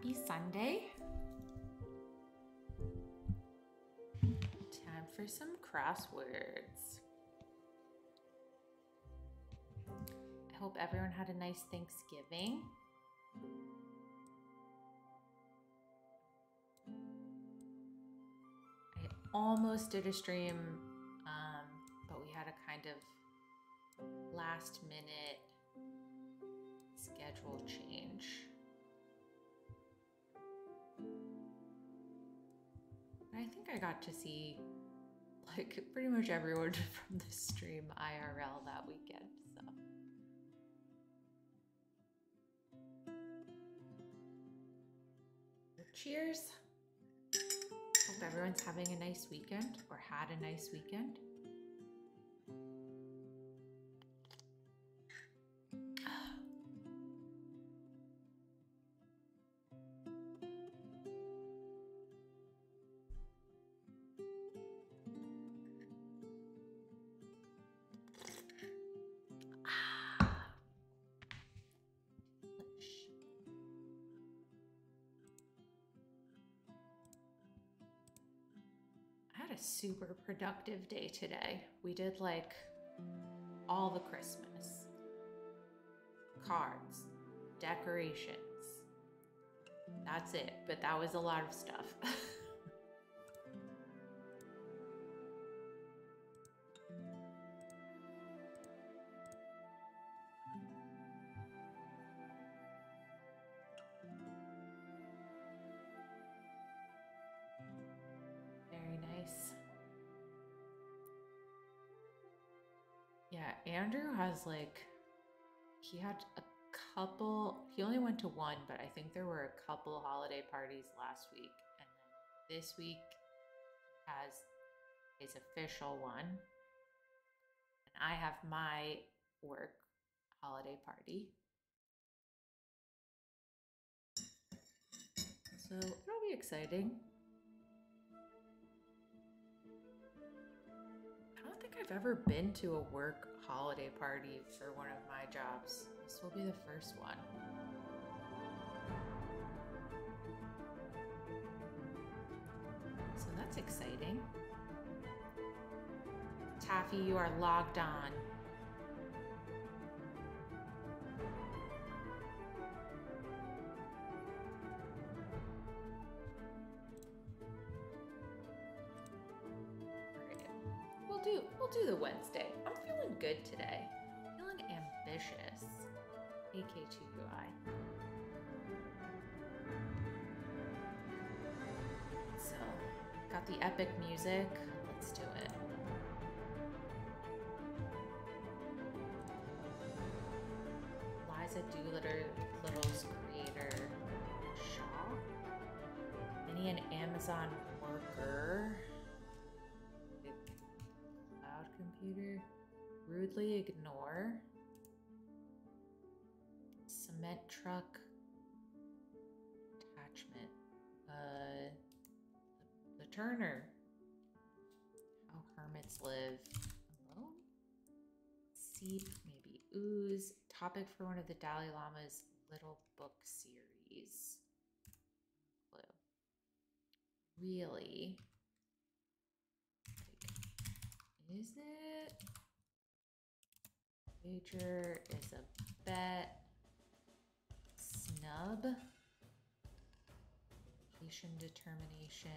Happy Sunday. Time for some crosswords. I hope everyone had a nice Thanksgiving. I almost did a stream, but we had a kind of last minute schedule change. I think I got to see like pretty much everyone from the stream IRL that weekend, so. Cheers. Hope everyone's having a nice weekend or had a nice weekend. Super productive day today. We did like all the Christmas cards, decorations. That's it, but that was a lot of stuff. Very nice. Yeah, Andrew has like, he had a couple, he only went to one, but I think there were a couple holiday parties last week. And then this week has his official one. And I have my work holiday party. So it'll be exciting. I don't think I've ever been to a work holiday party for one of my jobs. This will be the first one. So that's exciting. Taffy, you are logged on. We'll do the Wednesday. I'm feeling good today. Feeling ambitious. AK2UI. So, got the epic music. Let's do it. Liza Doolittle's creator, Shaw. Many an Amazon worker. Computer, rudely ignore, cement truck, attachment, the Turner, how hermits live alone, seep, maybe ooze, topic for one of the Dalai Lama's little book series. Blue. Really? Is it? Wager is a bet. Snub. Location determination.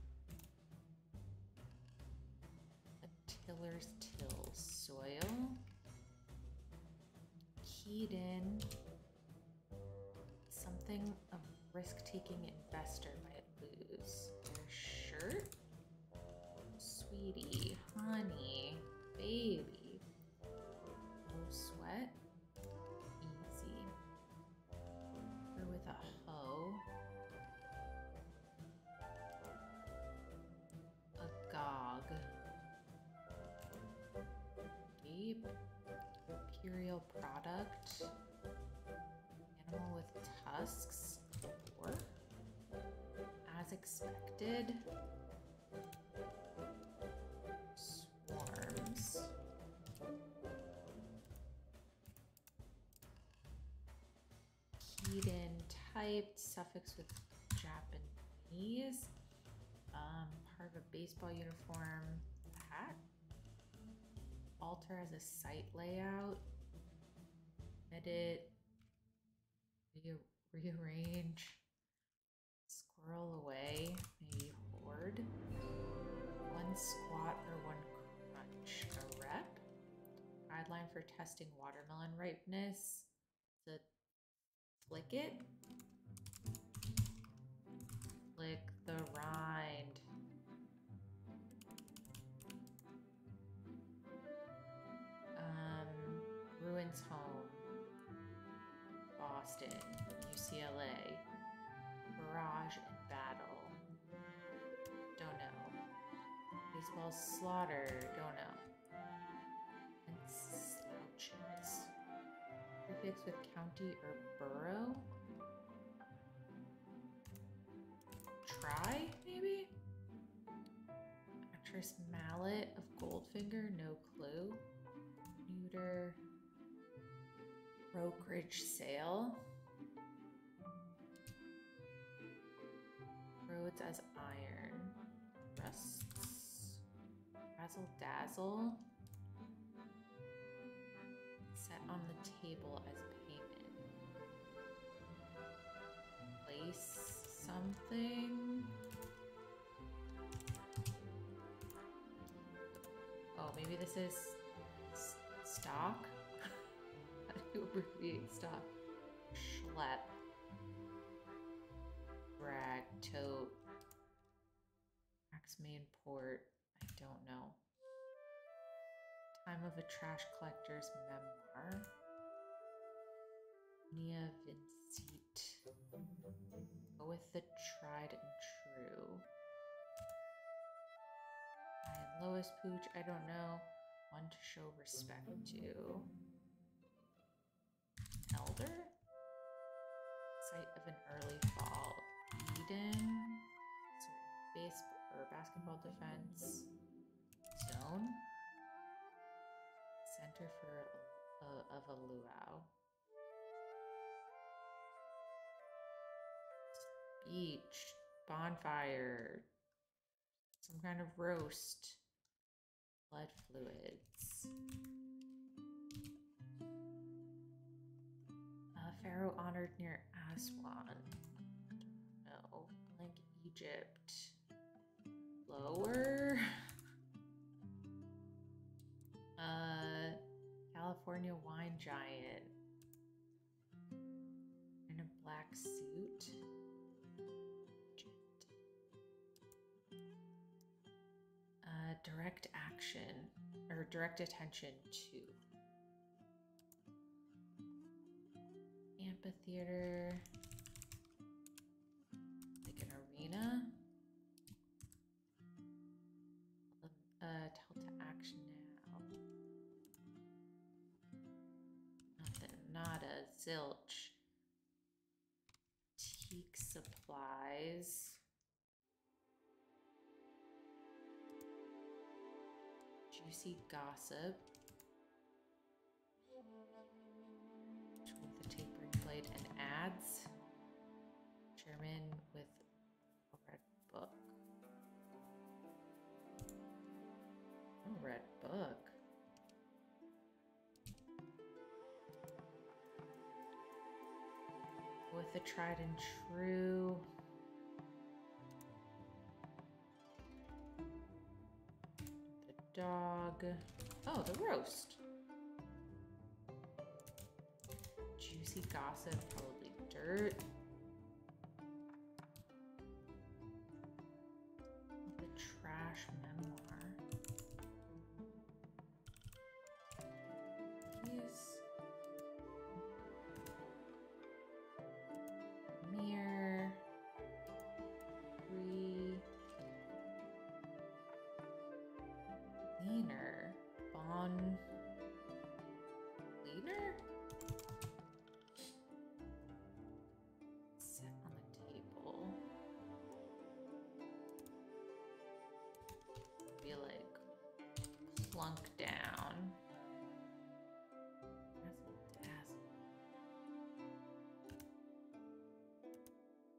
A tiller's till. Soil. Keyed in. Something a risk-taking investor might lose. Their shirt. Sweetie, honey, baby, no sweat, easy. Her with a hoe, agog, gape, imperial product, animal with tusks, or as expected. Keyed in typed suffix with Japanese. Part of a baseball uniform. Hat. Alter as a site layout. Edit. Rearrange. Squirrel away. Maybe hoard. One squat or one crunch. A rep. Guideline for testing watermelon ripeness. The flick it. Flick the rind. Ruins home. Boston. UCLA. Barrage and battle. Don't know. Baseball slaughter. Don't know. And slouches. Prefix with county or borough. Try, maybe? Actress Mallet of Goldfinger, no clue. Neuter. Brokerage sale. Roads as iron. Rusts. Razzle dazzle. Set on the table as payment. Place something. Oh, maybe this is stock? How do you abbreviate stock? Schlep. Brag. Tote. Max main port. I don't know. Time of a trash collector's memoir. Nia Vincit. Go with the tried and true. And Lois Pooch, I don't know. One to show respect to. Elder? Site of an early fall. Eden. Base or basketball defense. Zone. Center for of a luau. Beach. Bonfire. Some kind of roast. Blood fluids. Pharaoh honored near Aswan. No. Blank Egypt. Lower. California wine giant. In a black suit. Direct action or direct attention to. Amphitheater. Like an arena. Tell to action now. Nothing. Nada. Zilch. Teak supplies. Juicy gossip. With a tapering blade and ads. German with a red book. A red book. With the tried and true. The dog. Oh, the roast. Juicy gossip, probably dirt. The trash memoir. Yes. Mirror. Leaner. Bon. Leaner? Set on the table. Be like plunk down. Dazzle.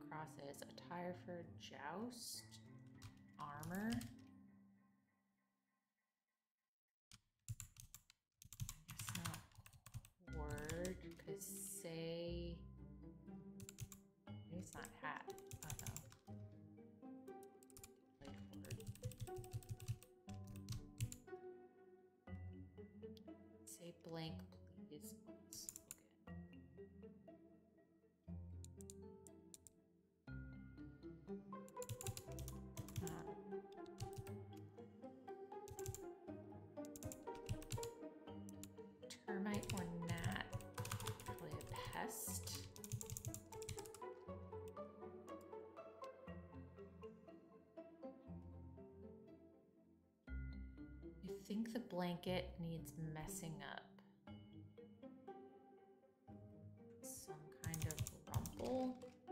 crosses. Attire for joust. Armor. It's not cord, because say... Maybe it's not hat. I don't know. Say blank, please. Let's termite or gnat. Probably a pest. I think the blanket needs messing up. Some kind of rumple.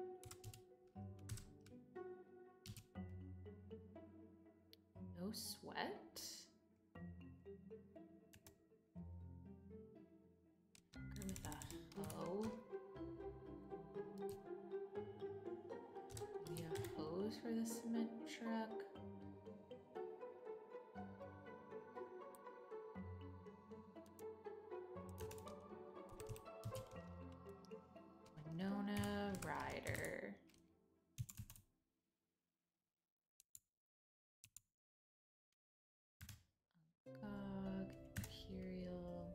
No sweat. Go with a hoe. Maybe a hose for the cement truck. Winona Ryder. Gog, Imperial.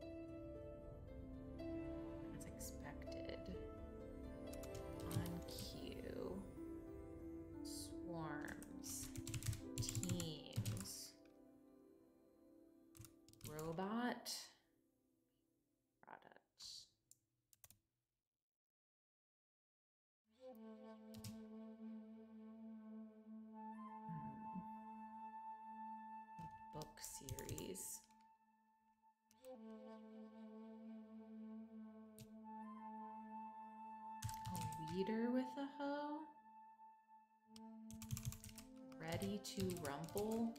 As expected. On cue. Swarms. Teams. Robot. Products. Book series. A weeder with a hoe. Ready to rumple.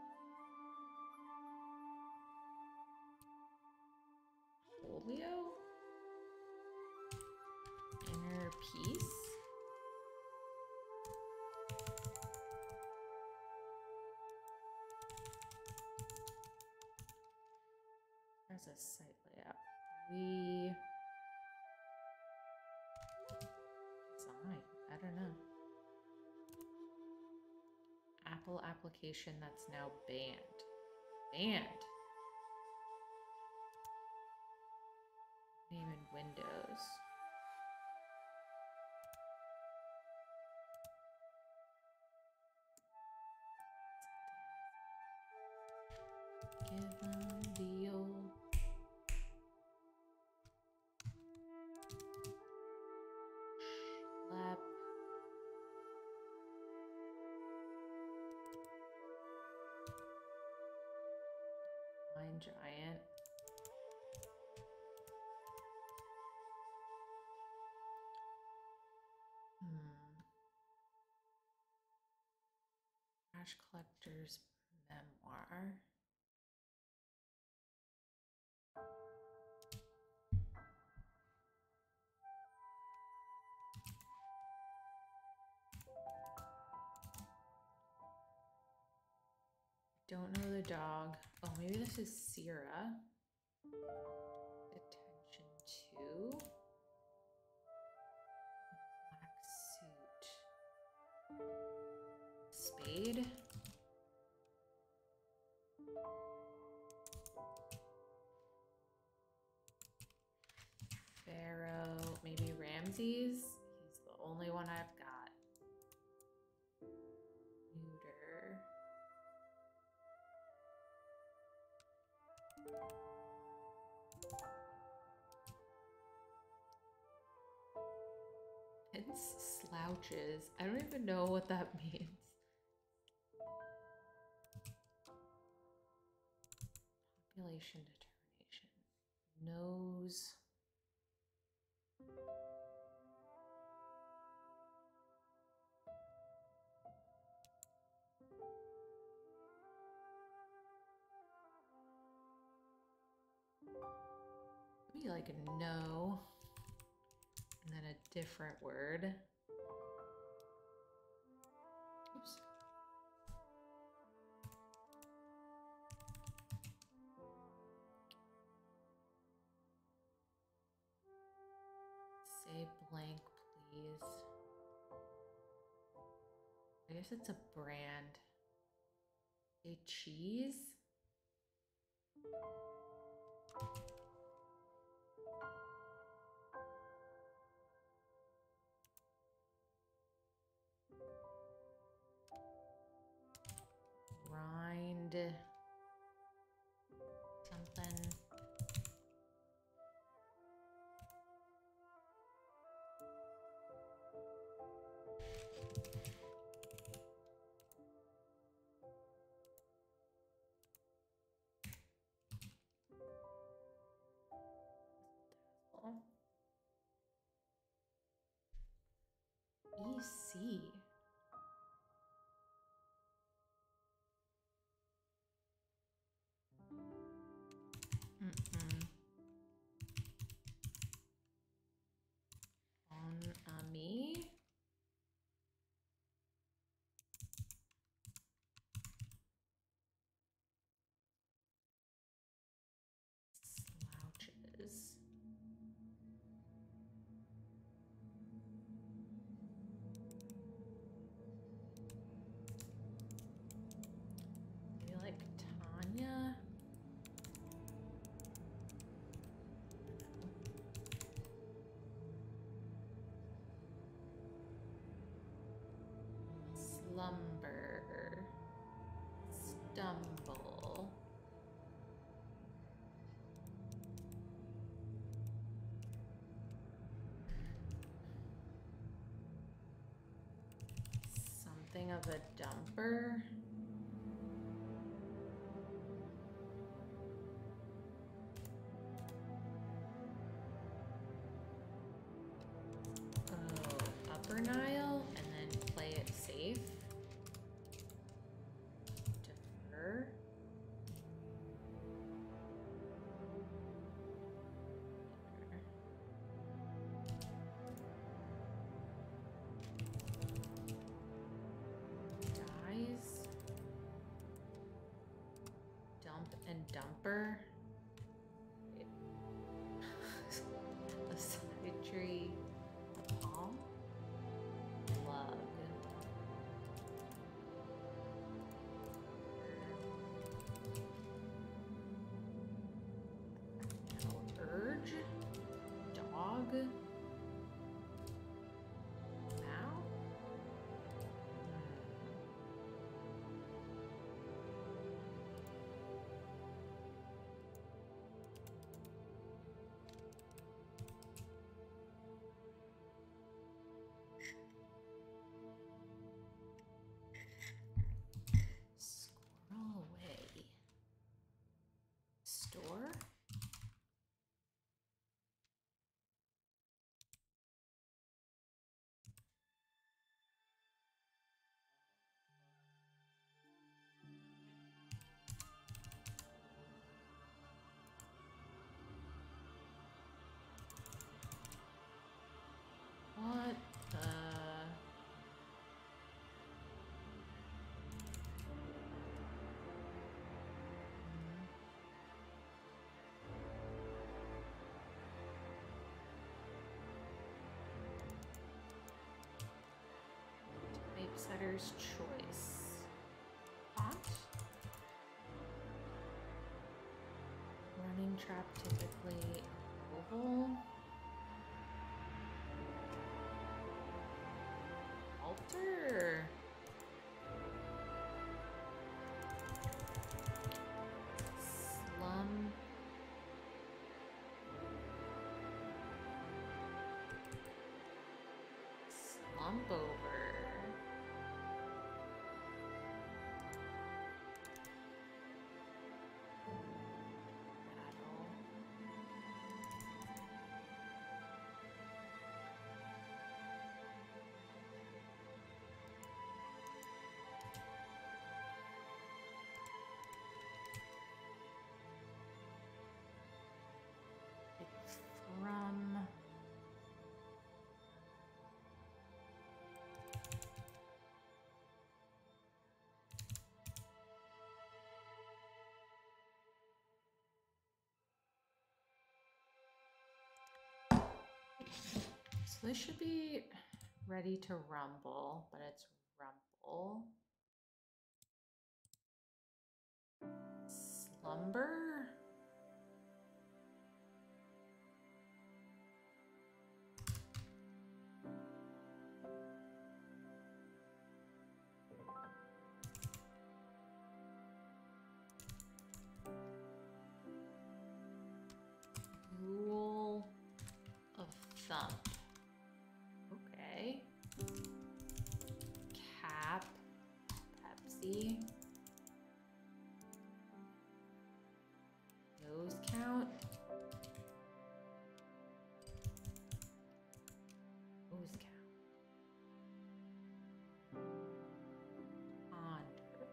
Folio. Inner peace. There's a site layout. Design. I don't know. Apple application that's now banned. Banned. Name in Windows. Give them the old schlep. Line giant. Trash collector's memoir. Don't know the dog. Oh, maybe this is Sierra. Attention to. Black suit. Spade. Pharaoh. Maybe Ramses. He's the only one I've got. Neuter. It's slouches. I don't even know what that means. Population determination. Nose. Maybe like a no. And then a different word. moves. Say blank, please. I guess it's a brand. Say cheese? Rind. Something. EC. On me. Slouches. Maybe like Tanya. Slumber. Stumble. Something of a dumper. Oh, Upper Nile, and then play it safe. Defer. Dies. Dump and dumper. A side tree. A palm. Lug. Urge. Dog. Now. Squirrel away. Store. What the? Typesetter's choice. Font. Running trap typically oval. Alter. Slum. Slump over. Battle. From So this should be ready to rumble, but it's rumble. Slumber. Rule of thumb. Okay. Cap. Pepsi. Nose count. Nose count. Ponder.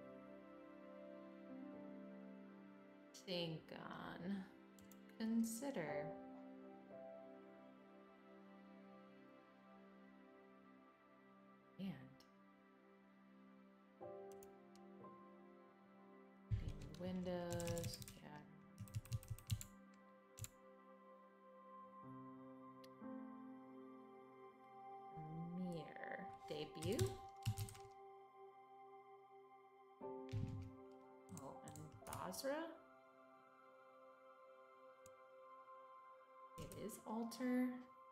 Think on. Consider. And. Windows. Yeah. Mirror. Debut. Oh, and Basra. It is alter.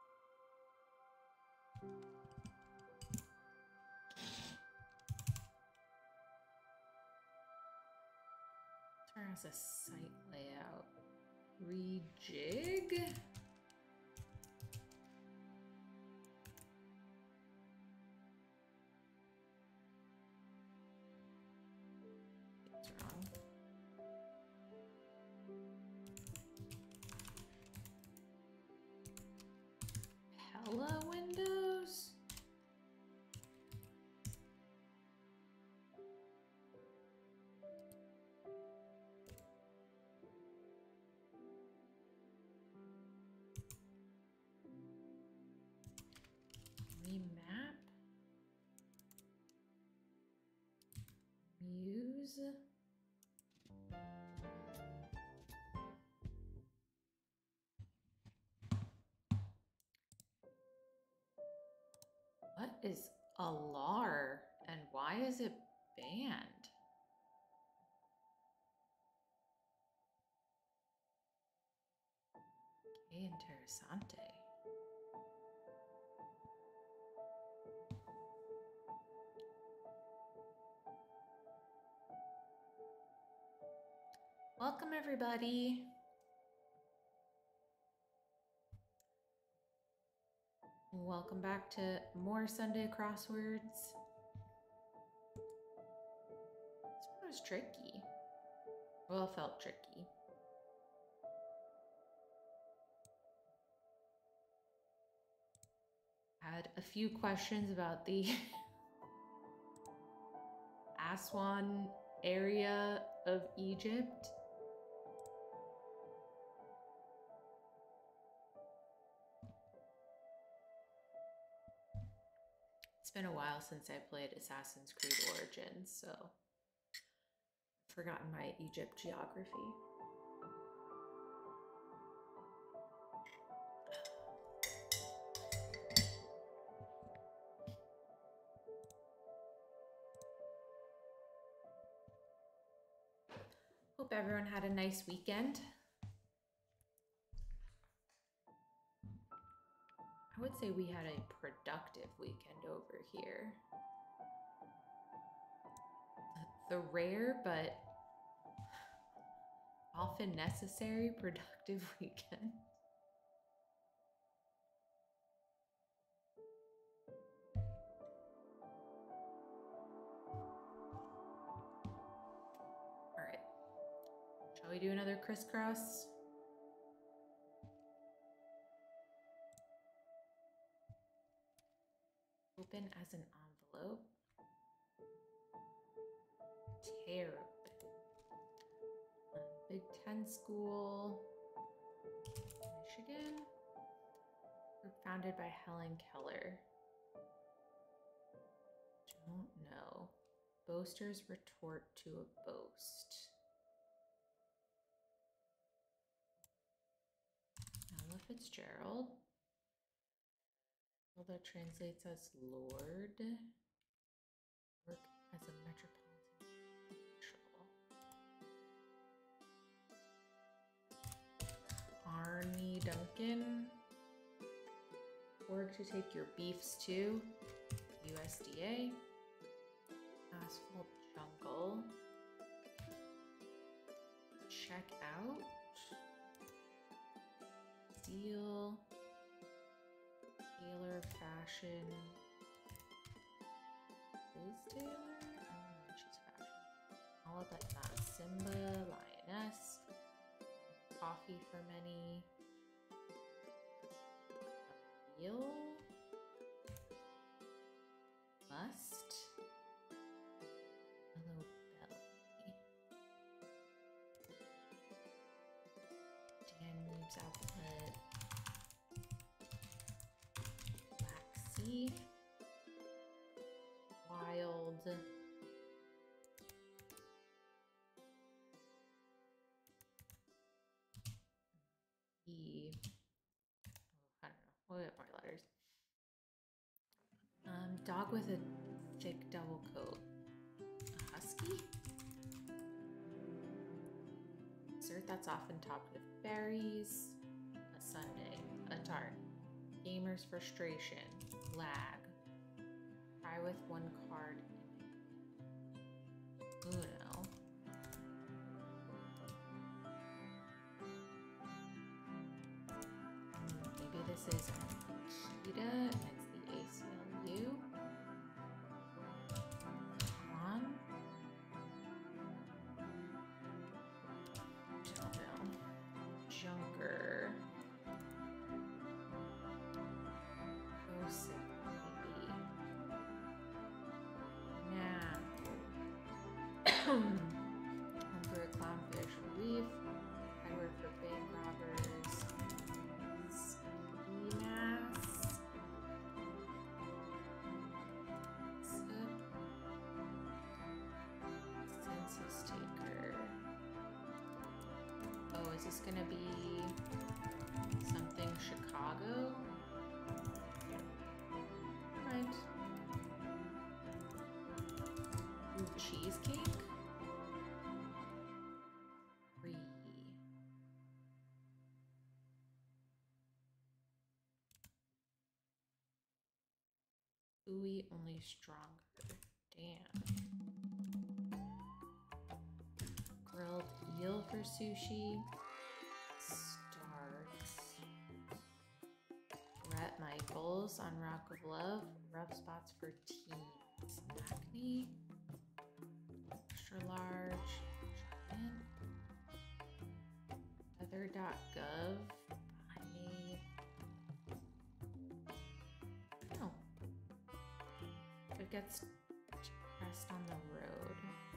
Alter has a site layout. Rejig. It's wrong. Hella windows. Remap. Muse. What is Alar and why is it banned? Que interesante. Welcome everybody. Welcome back to more Sunday crosswords. This one was tricky. Well, it felt tricky. I had a few questions about the Aswan area of Egypt. It's been a while since I played Assassin's Creed Origins, so I've forgotten my Egypt geography. Hope everyone had a nice weekend. I would say we had a productive weekend over here. The rare but often necessary productive weekend. All right, shall we do another crisscross? Open as an envelope. Terrible. Big Ten school, Michigan. Group founded by Helen Keller. Don't know. Boasters retort to a boast. Ella Fitzgerald. Well, that translates as Lord. Work as a metropolitan official. Arnie Duncan. Work to take your beefs to USDA. Asphalt Jungle. Check out. Deal. Taylor Fashion. Is Taylor? I don't know, she's fashion. All but not. Simba, Lioness. Coffee for many. Real. Must. Hello Belly. Danube's Outlet. Black Sea. Wild. E. Oh, I don't know. We'll get more letters. Dog with a thick double coat. A husky? Dessert that's often topped with berries. A sundae. A tart. Gamer's frustration. Lag. Try with one card. Uno. Maybe this is Kita and it's the ACLU. Come on. Don't know. Junker. Joseph, maybe. Nah. Home for a clownfish relief. I work for bank robbers. Mass. Census taker. Oh, is this gonna be something Chicago? Right. Ooh, cheesecake? Free. Ooey, only stronger. Damn. Grilled eel for sushi. Starts. Brett Michaels on Rock of Love. Rough spots for teens. Acne. Extra large. Giant. Weather.gov. No. It gets pressed on the road.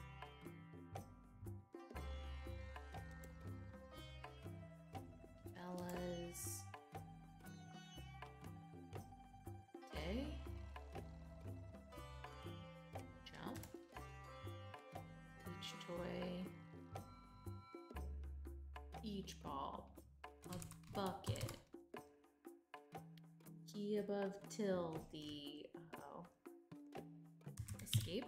Bella's Day. Jump. Beach toy. Beach ball. A bucket. Key above till the escape.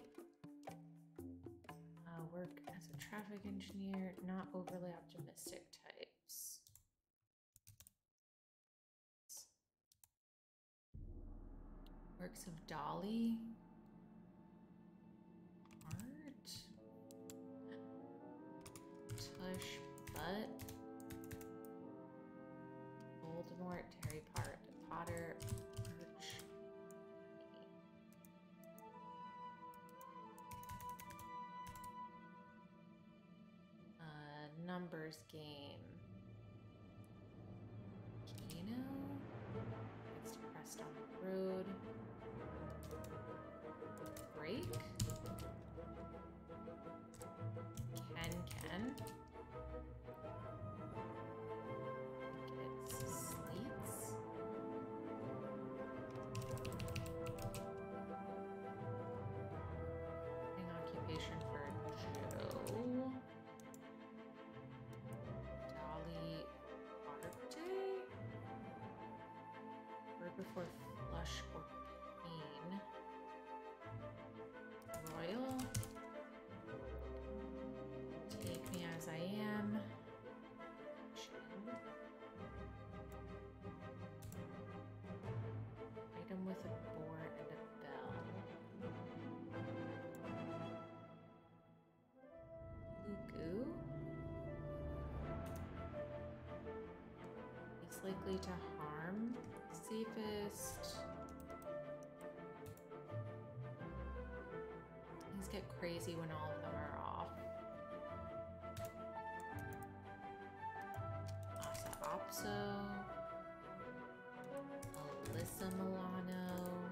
Work as a traffic engineer, not overly optimistic types. Works of Dolly. Art. Tush Butt. Voldemort, Terry Potter, Arch. Numbers game. Keno. Gets depressed on the road. Break. Ken. Gets sleets. Occupation for Joe. Dolly Arte. Word before flush likely to harm. Safest. Things get crazy when all of them are off. Asa Opso. Alyssa Milano.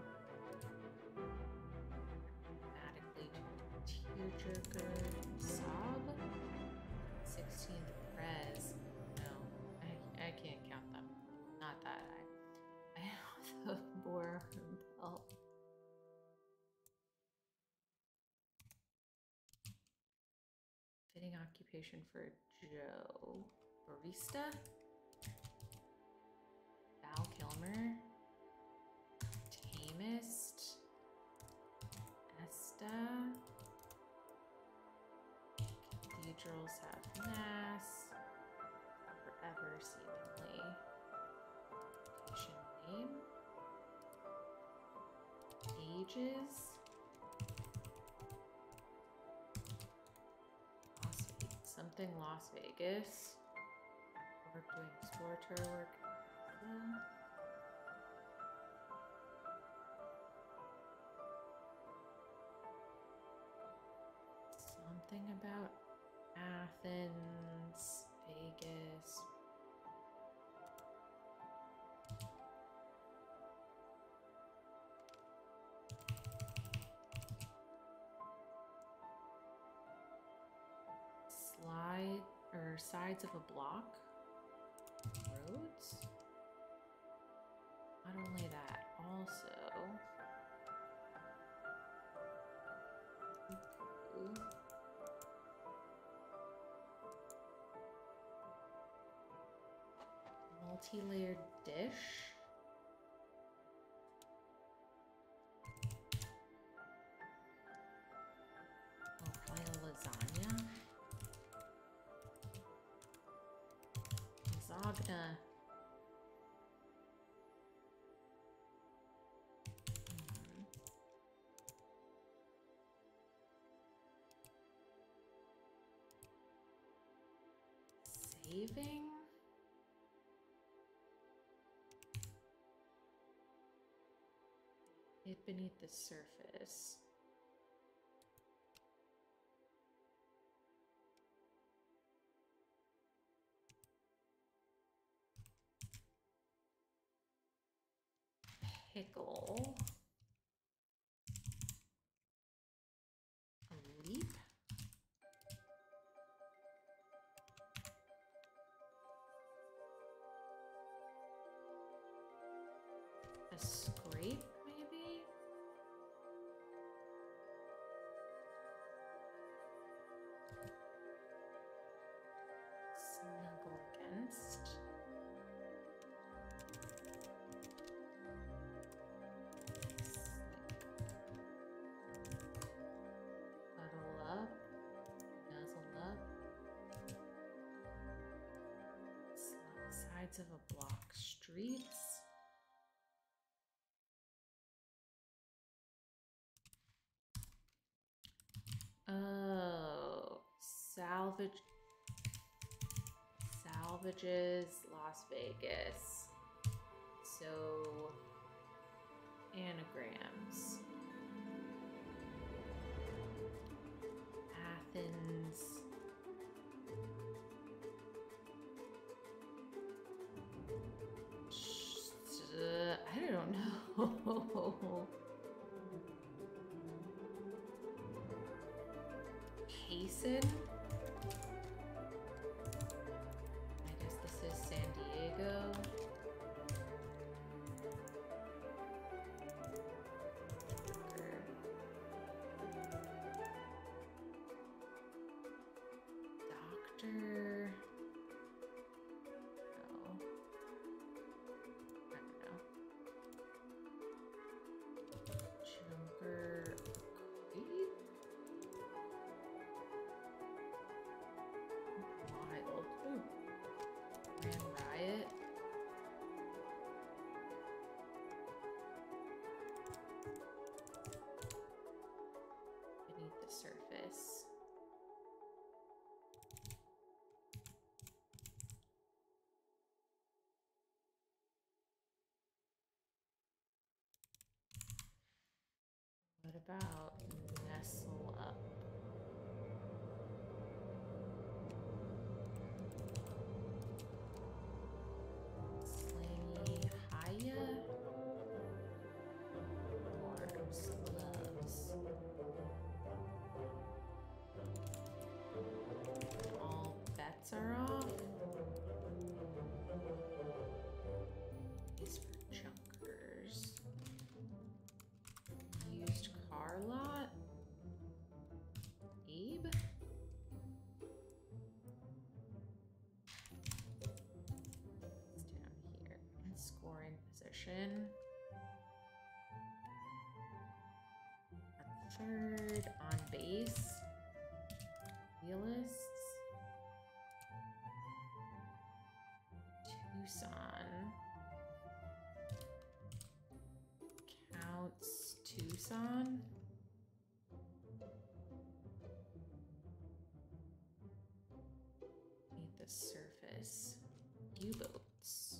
Automatically Tearjerker. Sob. 16th Prez. No, I can't count them. Not that I have the Boar belt. Fitting occupation for Joe. Barista. Val Kilmer. Tamist. Esta. Cathedrals have mass. Forever, seemingly. Patient name. Ages. Something Las Vegas. Work doing exploratory work. Something about Athens, Vegas. Sides of a block. Roads. Not only that, also. Multi-layered dish. Oh, probably a lasagna. Lasagna. Saving. It beneath the surface. Pickle. A leap. A scrape, maybe? Snuggle against. Cuddle up. Nuzzle up. Sides of a block. Streets. Oh, salvages, Las Vegas. So, anagrams. Athens. I don't know. Payson. I guess this is San Diego. Doctor. No. I don't know. Junker. Creep? about nestle up? Slangy Haya? Arms, gloves. All bets are off. These for junkers. Used car lot. Abe? It's down here. Scoring position. A third on base. Realists. Tucson. Counts Tucson. Beneath the surface. U-boats.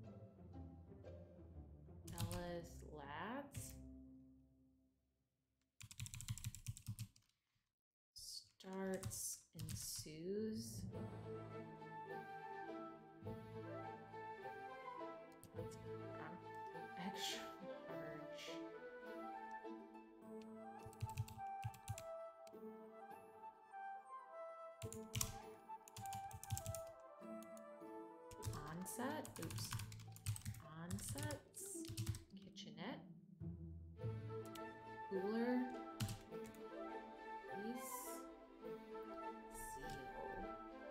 Ella's lads. Starts, ensues. Extra large. Onset, oops. Onsets, kitchenette, cooler, piece, seal.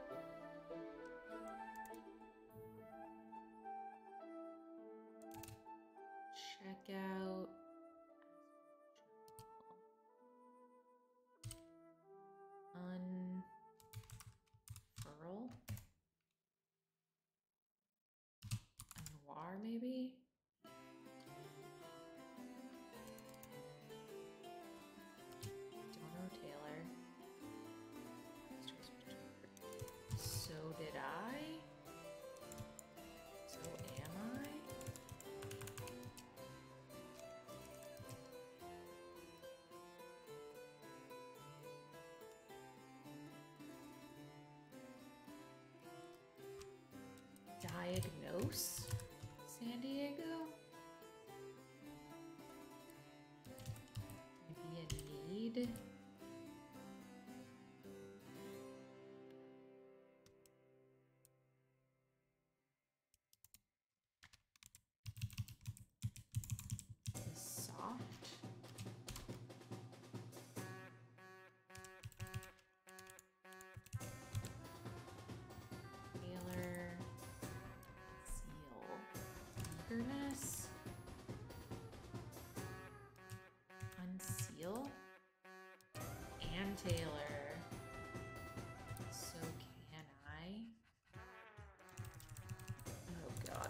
Checkout. Unfurl. Noir, maybe? Don't know Taylor. So did I? So am I? Diagnose San Diego? Maybe a need? Soft? Taylor. Seal. Eagerness. Unseal. And Taylor. So can I? Oh God.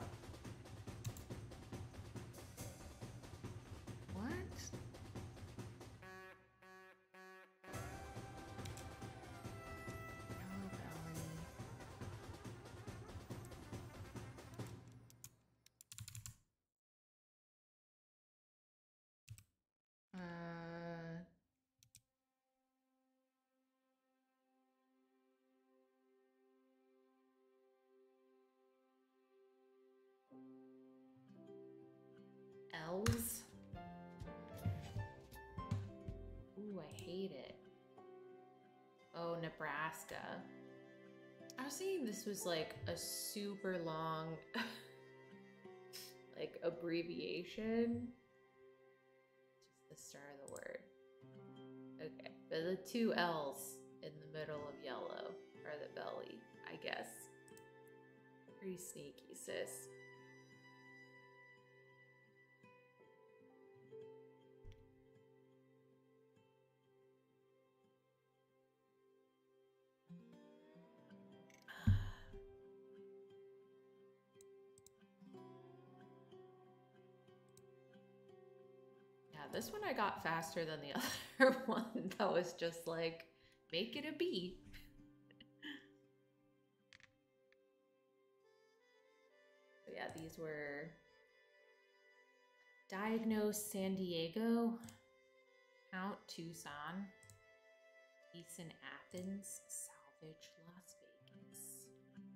What? Yellow belly. L's. Ooh, I hate it. Oh, Nebraska. I was thinking this was like a super long like abbreviation. Just the start of the word. Okay, but the two L's in the middle of yellow are the belly, I guess. Pretty sneaky, sis. This one I got faster than the other one. That was just like, make it a B. So yeah, these were Diagnose San Diego. Count Tucson. Peace in Athens. Salvage Las Vegas.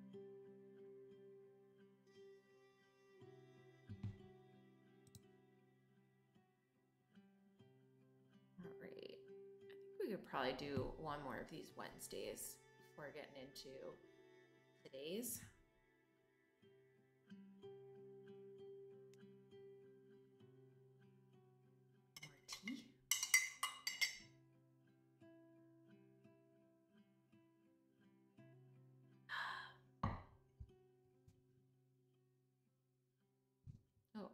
All right. I think we could probably do one more of these Wednesdays before getting into today's. More tea. Oh.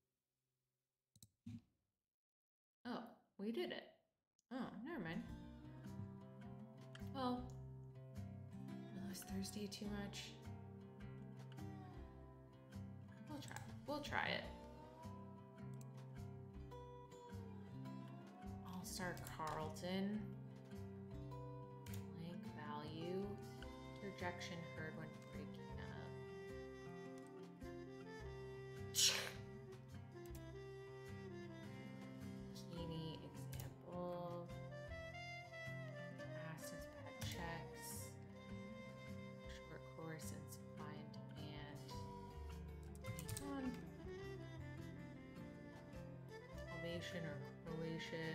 Oh, we did it. Oh, never mind. Well, was Thursday too much? We'll try it. All-Star Carlton. Blank value. Interjection heard when breaking up. Bikini example. Past as bad checks. Short course and supply and demand. On. Salvation or Croatian.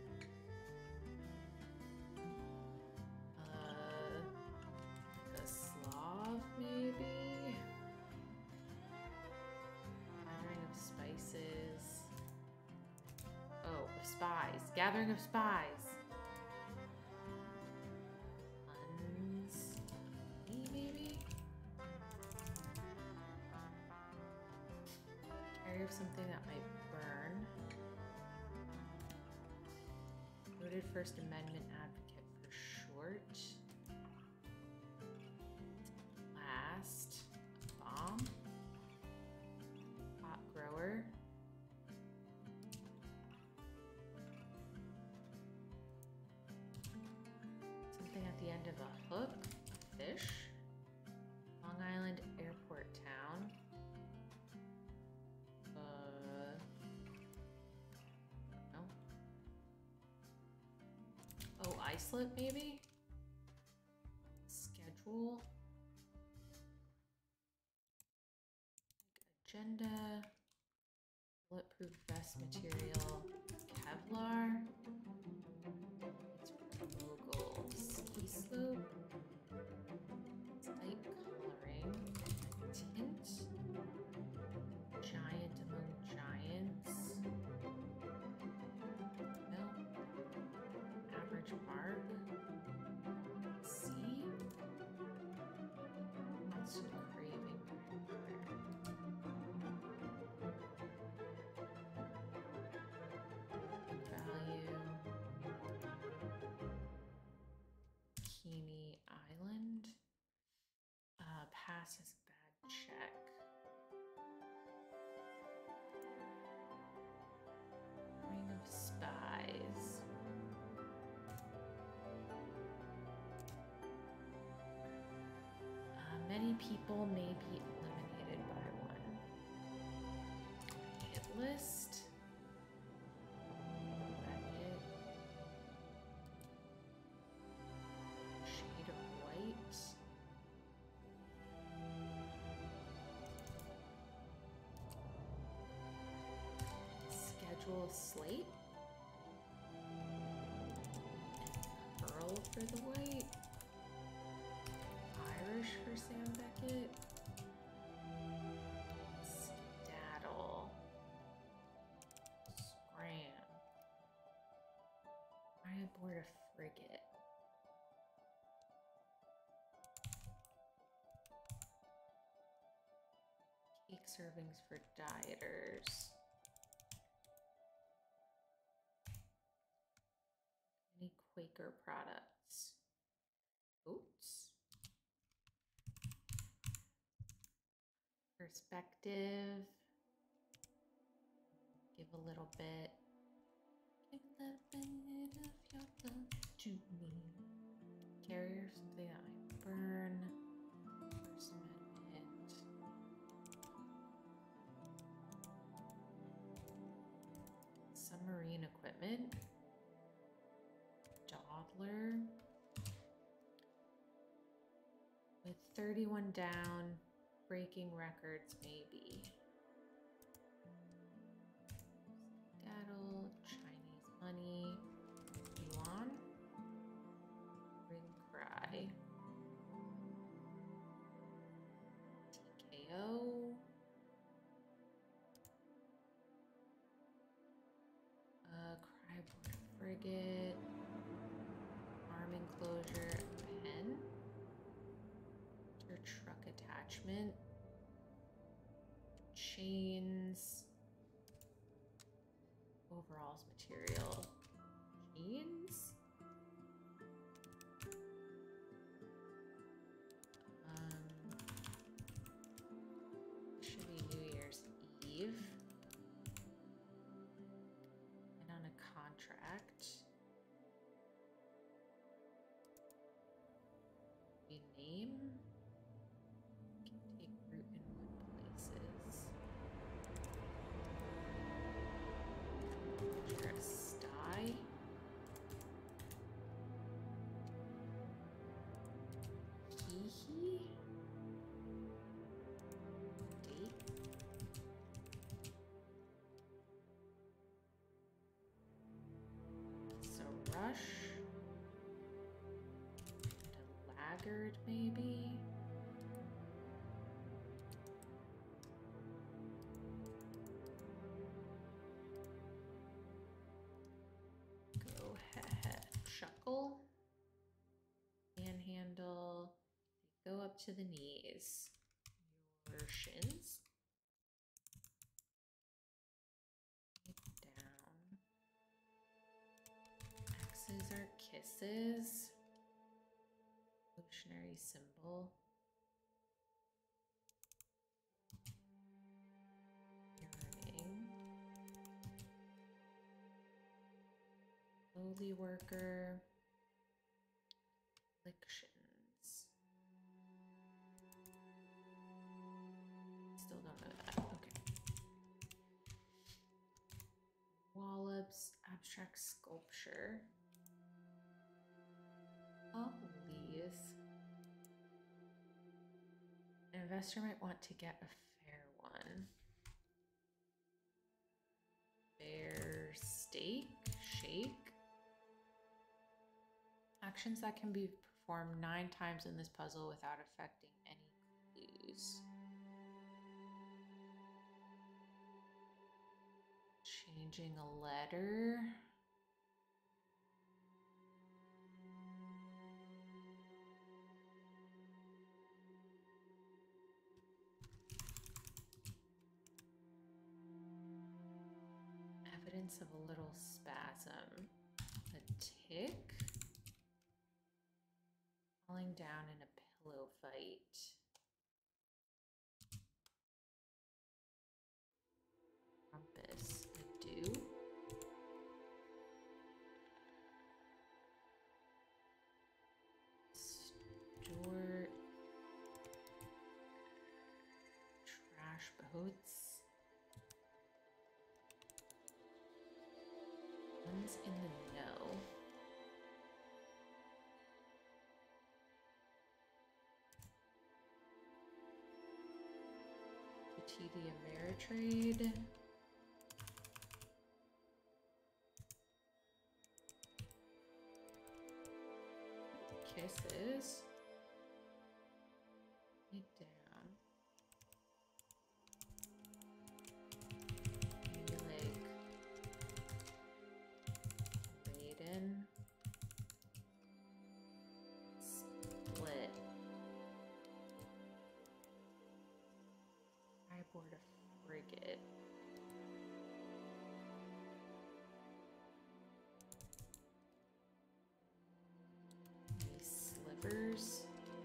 The Slav, maybe? Gathering of spices. Oh, of spies. Gathering of spies. Huns, maybe? Carry of something that might burn. Noted First Amendment advocate for short. Last. Bomb. Pot grower. Something at the end of a hook. A fish. Long Island airport town. No. Oh, isolate maybe? Schedule. Agenda. Bulletproof vest material. Kevlar. It's mogul. Ski slope. Light coloring. Tint. Giant among giants. No. Average mark. C. That's craving grandmother. Value. Bikini Island. Pass as a bad check. Ring of Spies. Many people may be eliminated by one. Hit list. Edit. Shade of white. Schedule slate. Pearl for the white. Irish for Sam Beckett. Skedaddle. Scram. I aboard a frigate. Cake servings for dieters. Any Quaker products? Oats. Perspective. Give a little bit. Give a little bit of your love to me. Carrier, something that might burn. First Amendment. Submarine equipment. Smuggler. With 31 down, breaking records maybe. Daddle, Chinese money, yuan, ring cry, TKO, Cryboard frigate, arm enclosure, pen, truck attachment, chains. Overalls material, jeans, should be New Year's Eve, and on a contract, we name, can take root in what places. Sty. Hee. Date. So rush. And a laggard maybe. Chuckle, panhandle, go up to the knees, your shins, down, X's are kisses, evolutionary symbol, yearning, lowly worker, afflictions. Still don't know that. Okay. Wallops, abstract sculpture. Oh, please. An investor might want to get a fair one. Fair stake, shake. Actions that can be performed 9 times in this puzzle without affecting any clues. Changing a letter. Evidence of a little spasm. A tick. Falling down in a pillow fight. Compass, a dew. Stuart. Trash boats. One's in the know. TD Ameritrade. Kisses. It down. Maybe like Raiden. Split. I board a frigate. These slivers.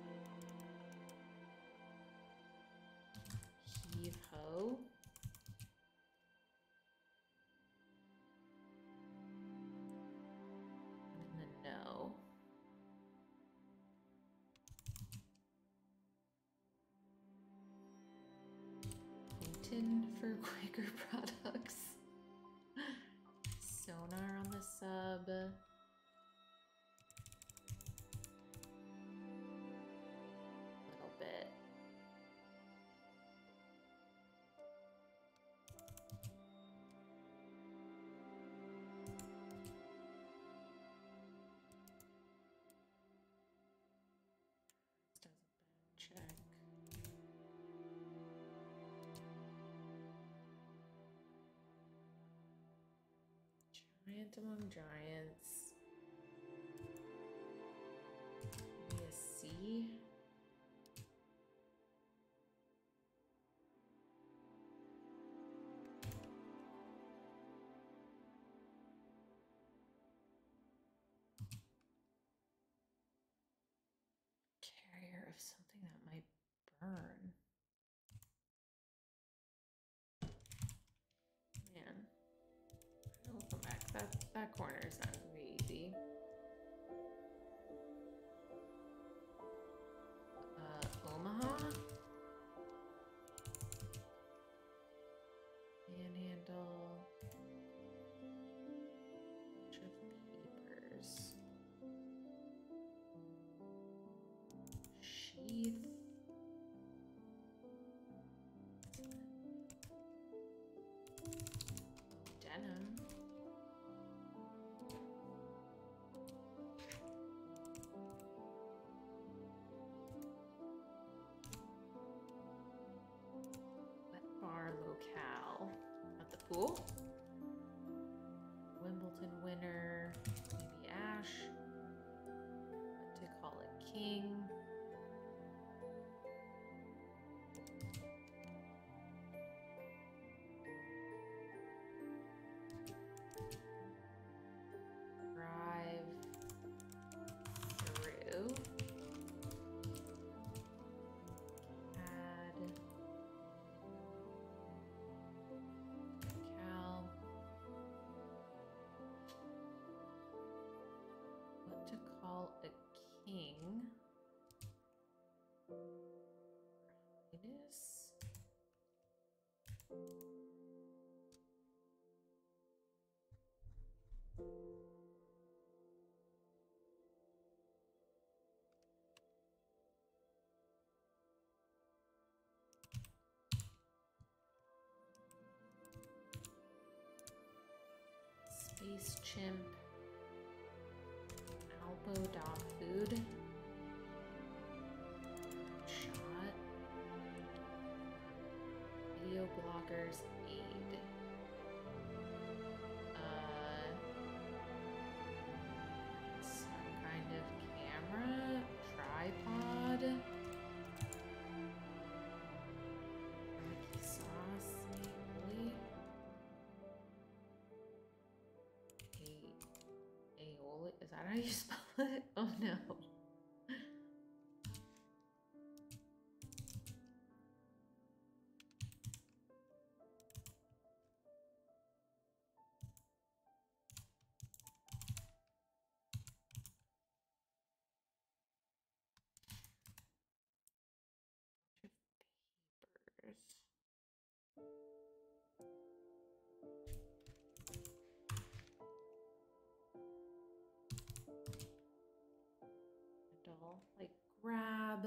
Heave ho. And the no. Tin for Quaker products. Sonar on the sub. Giant among giants. Maybe a C. Carrier of something that might burn. Man, I'll come back. That corner is not gonna be easy. Omaha. Panhandle. Bunch of papers. Sheath. Denim. Wet bar locale. At the pool. Wimbledon winner. Maybe Ash. What to call it? King. King. Highness. Space chimp. Alpo dog food. Shot. Video bloggers aid. Some kind of camera. Tripod. Mickey sauce. Aioli. Aioli. Is that how you spell it? Oh no. Like grab.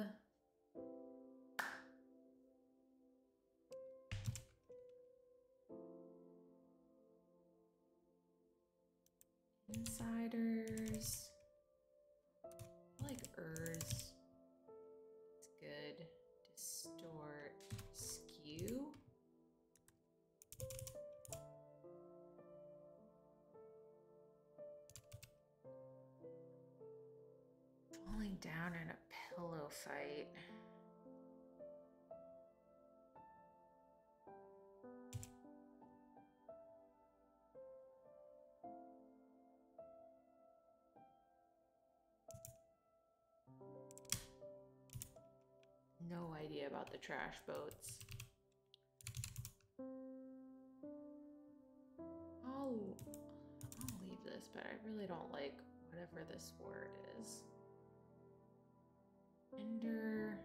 Insiders. I like Ers. It's good. Distort. Skew. Falling down in a pillow fight. No idea about the trash boats. I'll leave this, but I really don't like whatever this word is. Ender.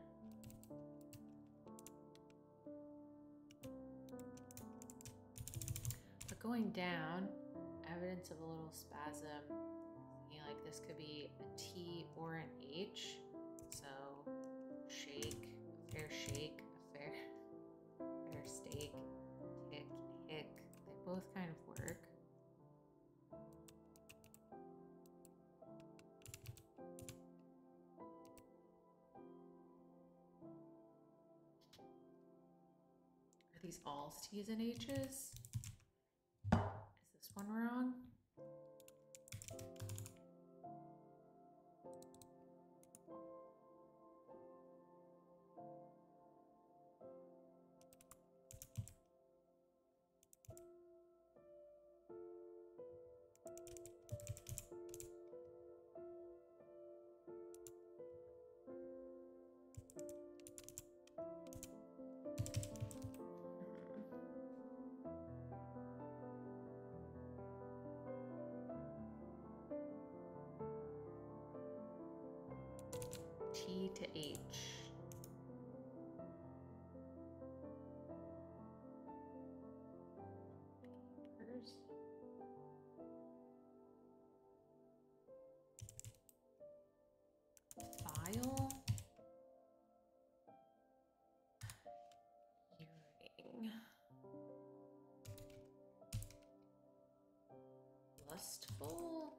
But going down, evidence of a little spasm. Thinking like this could be a T or an H. So shake, a fair shake, a fair steak, tick, hick. They both kind of work. Are these all T's and H's? Is this one wrong? H. Papers. File. Earring. Lustful.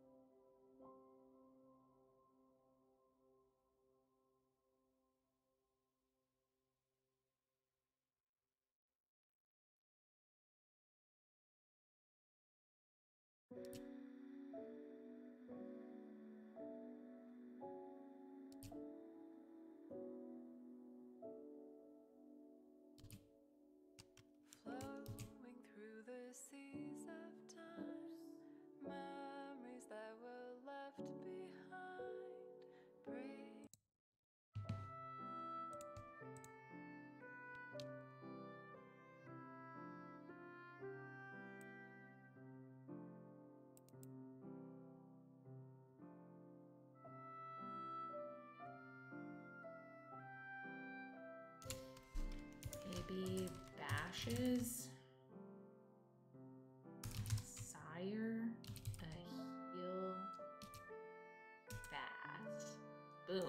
Flowing through the seas of time, memories that were left behind. Breathe. Maybe bashes. Sire. A heel. Bath. Boom.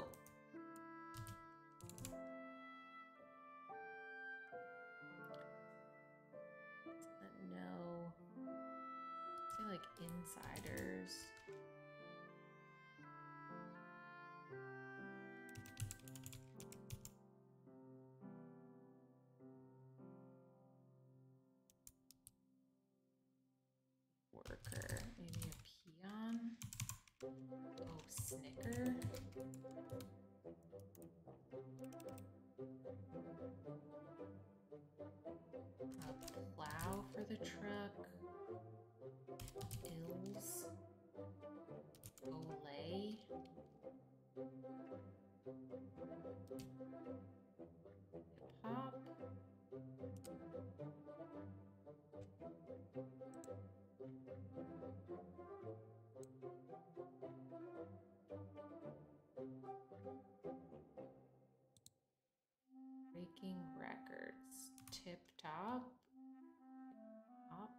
No. Say like insiders. Worker. Maybe a peon. Oh, snicker. A plow for the truck. Ills. Olay. Hip hop. Breaking records. Tip top. Top.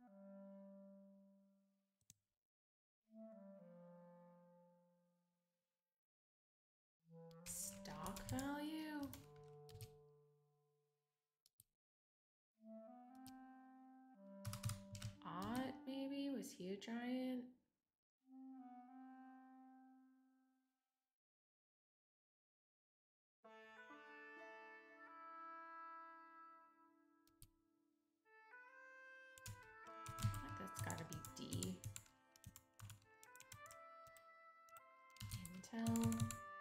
Stock value. Odd, maybe? Was he a giant? I think that's gotta be D. Intel.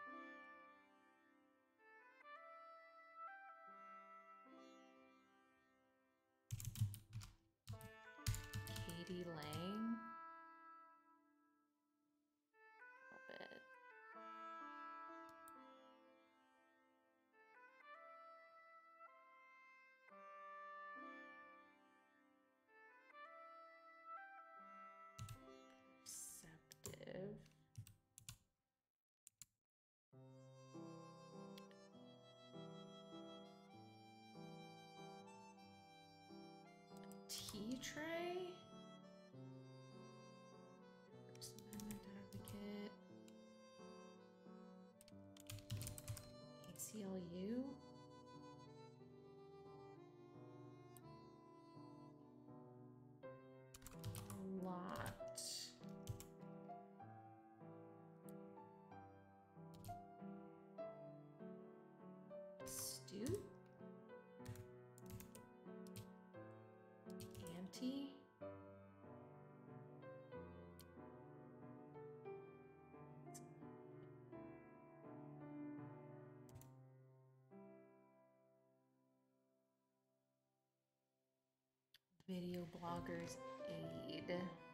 Katie Lang. A little bit. Perceptive. Tea tray. First Amendment advocate. ACLU. A lot. Astute. Anti. Video bloggers aid.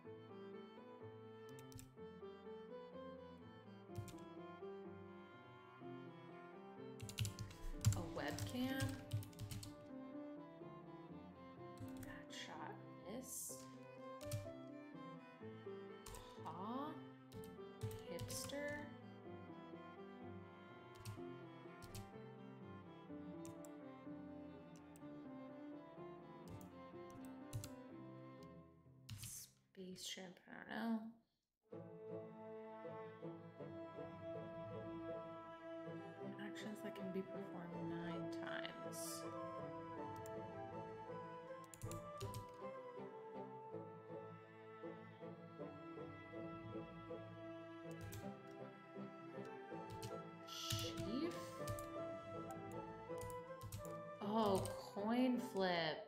A webcam. Got shot miss. Paw. Hipster. Base shrimp, I don't know. Actions that can be performed 9 times. Chief? Oh, coin flip.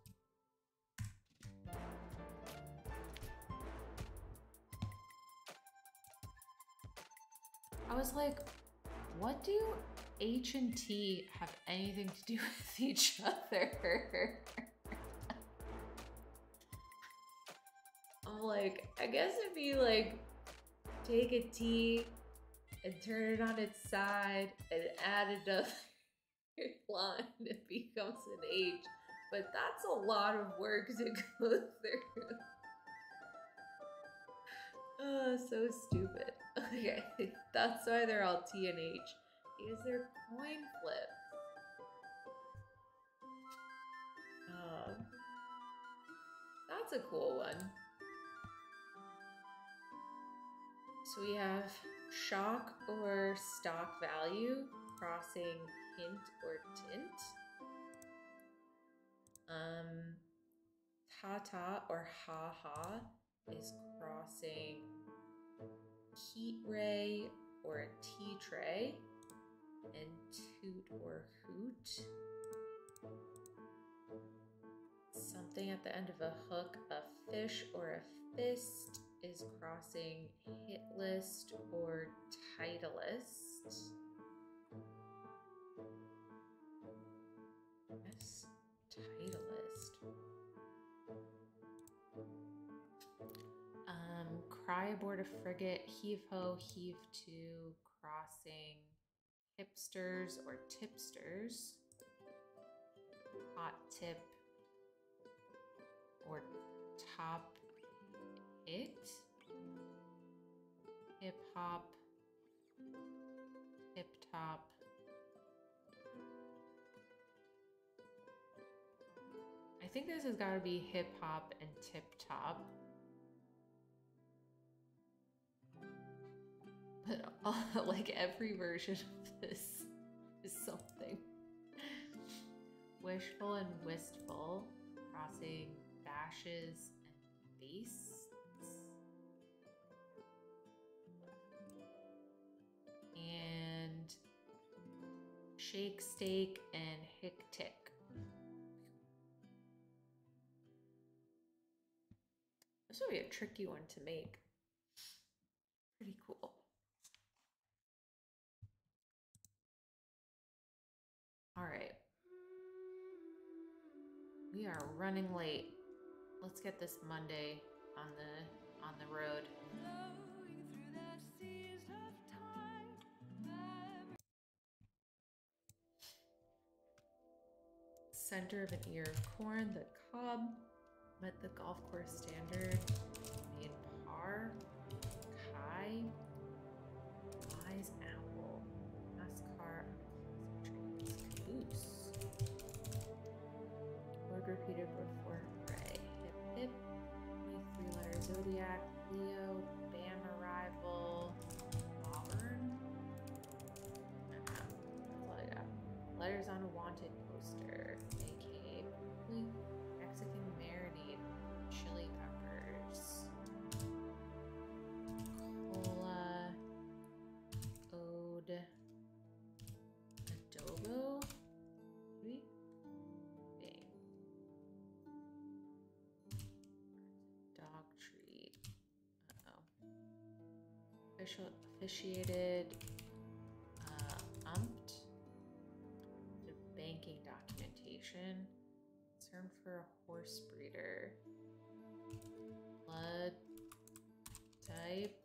I was like, what do H and T have anything to do with each other? I'm like, I guess if you like take a T and turn it on its side and add another line, it becomes an H. But that's a lot of work to go through. Oh, so stupid. Okay, that's why they're all T and H. Because they're coin flips. That's a cool one. So we have shock or stock value crossing hint or tint. Ta-ta or ha-ha is crossing heat ray or tea tray. And toot or hoot. Something at the end of a hook, a fish or a fist is crossing hit list or titleist. Yes, titleist. Cry aboard a frigate, heave ho, heave to, crossing hipsters or tipsters. Hot tip or top it. Hip hop, tip top. I think this has got to be hip hop and tip top. But like every version of this is something. Wishful and wistful, crossing bashes and beasts. And shake, steak, and hick tick. This would be a tricky one to make. Pretty cool. All right. We are running late. Let's get this Monday on the road. Center of an ear of corn, the cob, met the golf course standard, made par, kai, wise apple, NASCAR, caboose. Word repeated before Ray. Hip hip, 23-letter zodiac, Leo, Bam arrival, Auburn. That's all I got. Letters on a wanted poster, aka Mexican marinade, chili peppers, cola, ode, adobo, maybe? Dang. Dog treat. Officiated, umped. The banking documentation. Concern for a horse breeder. Blood type.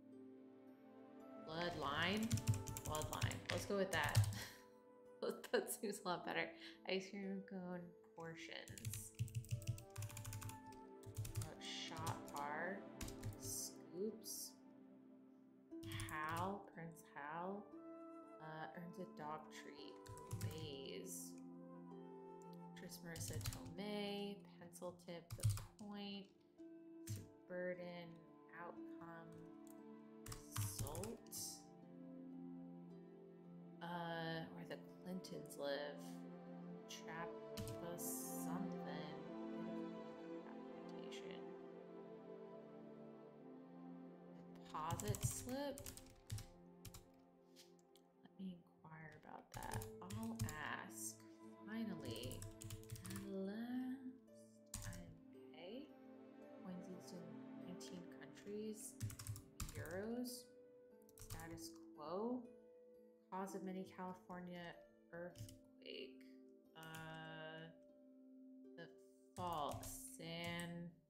Bloodline. Bloodline. Let's go with that. That seems a lot better. Ice cream cone portions. Shot bar. Scoops. Hal. Prince Hal. Earns a dog treat. Obeys. Tris Marissa Tomei. Pencil tip. The point. Bird burden, outcome, result. Where the Clintons live. Chappa something. Documentation. Deposit slip. Let me inquire about that. I'll ask. Finally. Last time pay. Coins used in 19 countries. Euros. Status quo. Cause of many California earthquake. The fault. San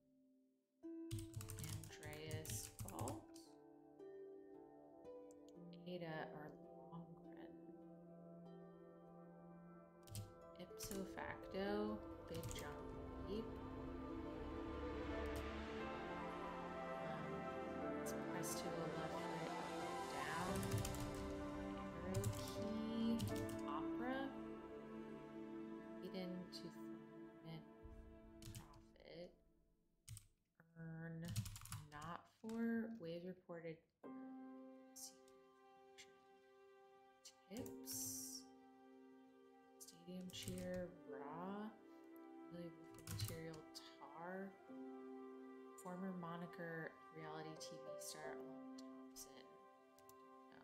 Andreas fault. Ada or Longren. Ipso facto. Big jump leap. Let's press to a left, right, up, down. Arrow key. Opera. Hidden to foment profit. Earn not for. Waves reported. Tips. Stadium cheer. Raw. Material tar. Former moniker reality TV star Ellen Thompson. No.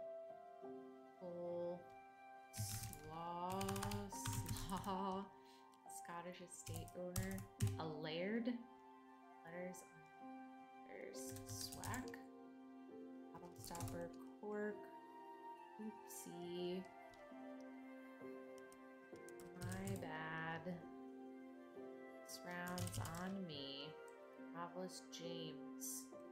Full slaw. Scottish estate owner. A laird. Letters on letters. Swack. Bottle stopper. Cork. Oopsie. My bad. This round's on me. Novelist James.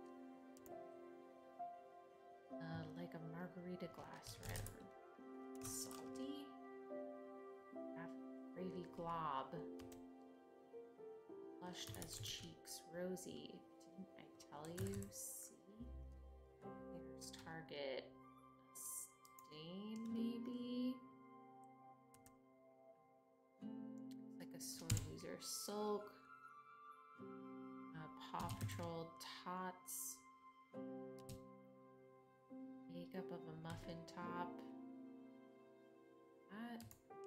Like a margarita glass rim. Salty. Half gravy glob. Flushed as cheeks. Rosy. Didn't I tell you? See? Here's target. Stain, maybe? Looks like a sore loser. Sulk. Paw Patrol tots. Makeup of a muffin top. That.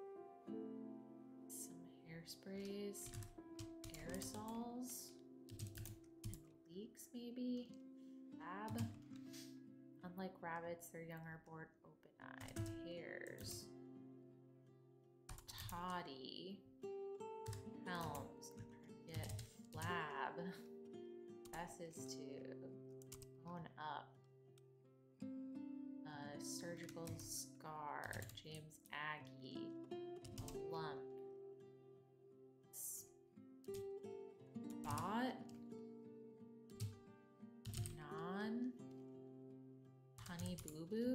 Some hairsprays. Aerosols. And leaks, maybe? Fab. Unlike rabbits, their young are born open-eyed. Hairs. Toddy. Helms. I'm trying to get flab. S is to own up. Surgical scar. James Aggie. A lump. Spot. Non. Honey Boo Boo.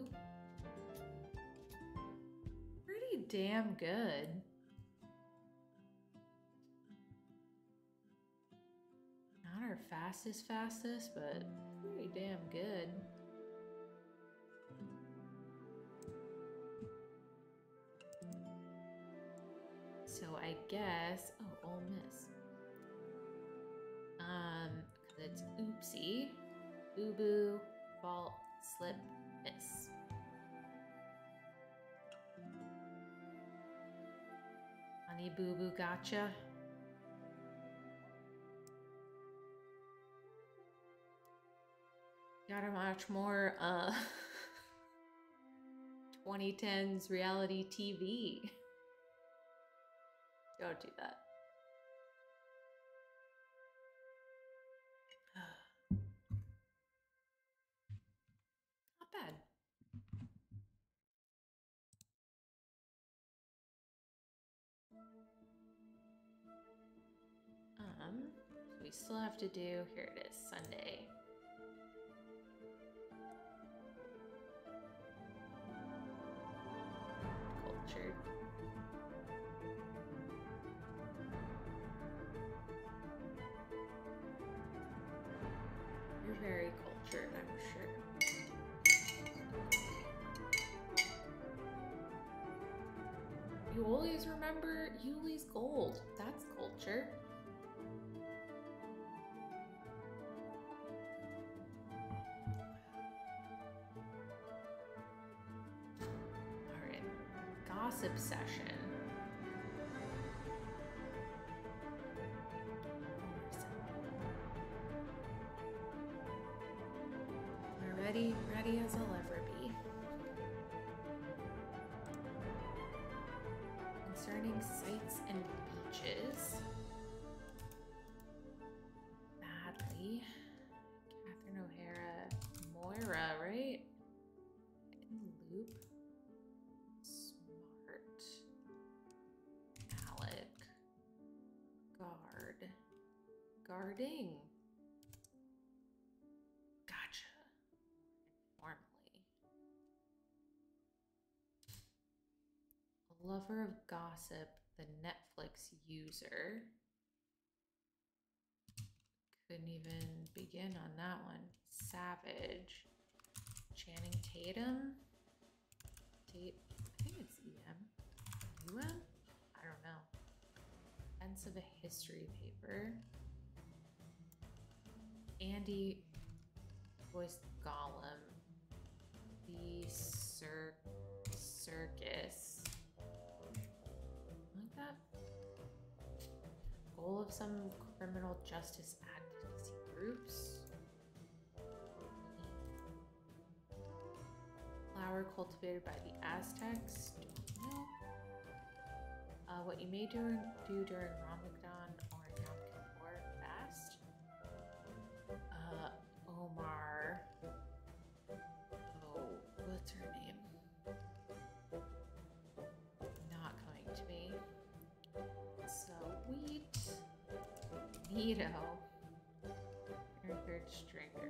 Pretty damn good. Not our fastest, but pretty damn good. So I guess, oh, Ole Miss. Cause it's oopsie, boo boo, fault, slip, miss. Honey boo boo gotcha. Gotta watch more 2010s reality TV. Don't do that. Not bad. So we still have to do, here it is, Sunday. Cultured. You're very cultured, I'm sure. You always remember Yuli's gold. That's culture. gossip session. We're ready as I'll ever be. Concerning sites and beaches. Badly. Catherine O'Hara. Moira, right? Loop. Smart. Alec. Guard. Guarding. Gotcha. Informally. A lover of gossip, the Netflix user. Couldn't even begin on that one. Savage. Channing Tatum. I think it's EM. UM? I don't know. Defense of a history paper. Andy voiced Gollum. The circus. Like that. Goal of some criminal justice advocacy groups. Flower cultivated by the Aztecs. Don't know. What you may do during Ramadan or Yom Kippur fast. Omar. Oh, what's her name? Not coming to me. So wheat. Nito. Your third stringer.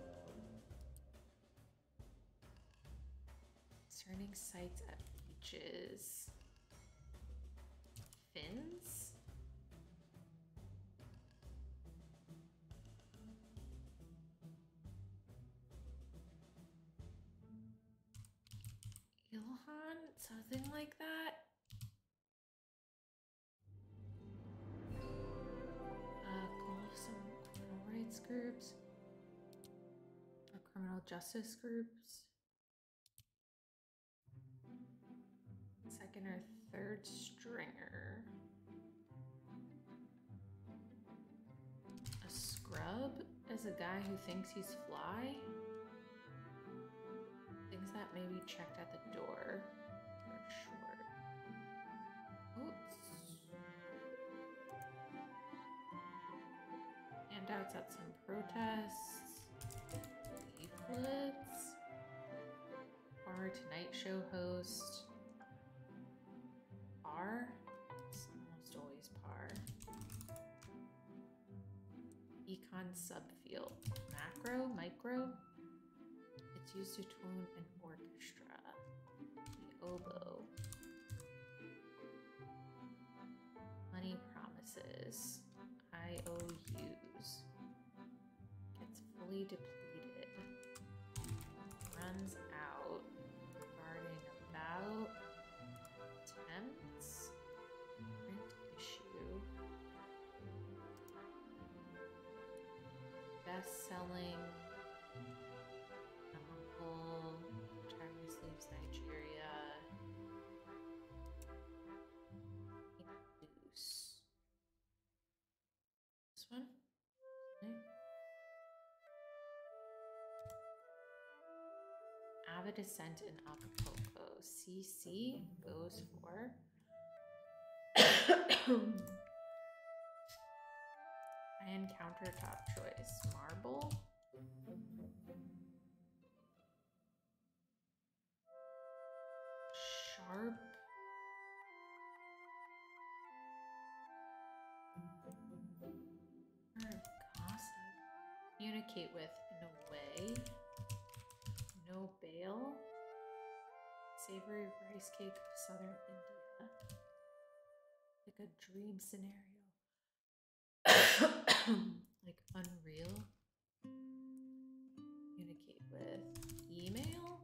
Concerning sites at beaches. Fins? Ilhan? Something like that? Goal of some criminal rights groups? Or criminal justice groups? Second or third stringer. A scrub is a guy who thinks he's fly. Things that may be checked at the door. For short. Oops. Handouts at some protests. Leaflets. Former Tonight Show host. Par? It's almost always par. Econ subfield. Macro? Micro? It's used to tune an orchestra. The oboe. Money promises. IOUs. Gets fully depleted. Runs out. Guarding about. Attempts. Print issue. Best-selling. Uncle. Chinese leaves Nigeria. Introduce. This one? Okay. Avid Ascent in Acapulco. CC goes for high-end countertop choice. Marble. Sharp. Gossip. Communicate with in a way. No bail. Savory rice cake of southern India. Like a dream scenario. Like unreal. Communicate with email.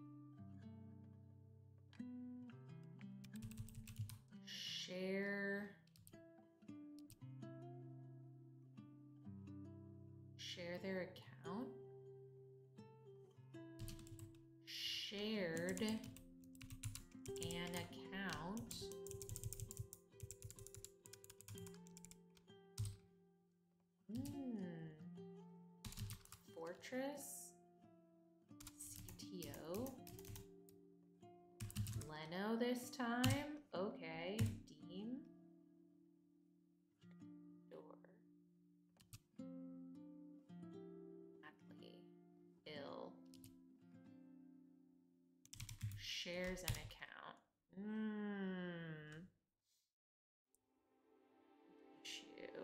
Share their account. Shared an account. Fortress. CTO. Leno this time. Okay. Deem. Door. Atlee. Ill. Shares an account. Issue.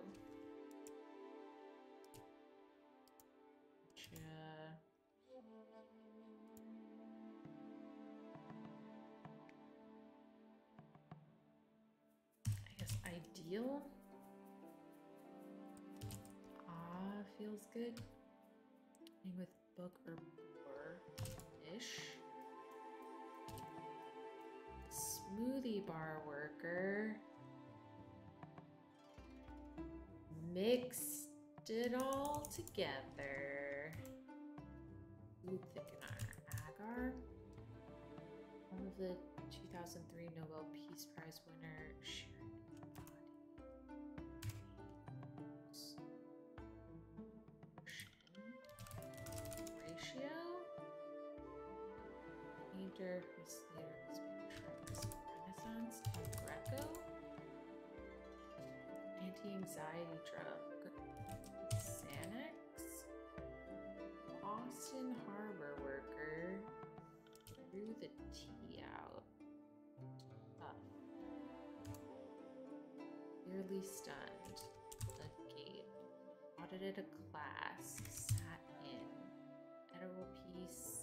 I guess ideal. Feels good. Playing with book or boar-ish. Smoothie bar worker. Mixed it all together. Food thickener. Agar. One of the 2003 Nobel Peace Prize winner Sharon Ratio. Painter whose leader has been Renaissance. Greco. Anti-anxiety drug. Xanax. Austin Harbor worker. Threw the tea out. Tough. Clearly stunned. A gate. Audited a class. Sat in. Edible piece.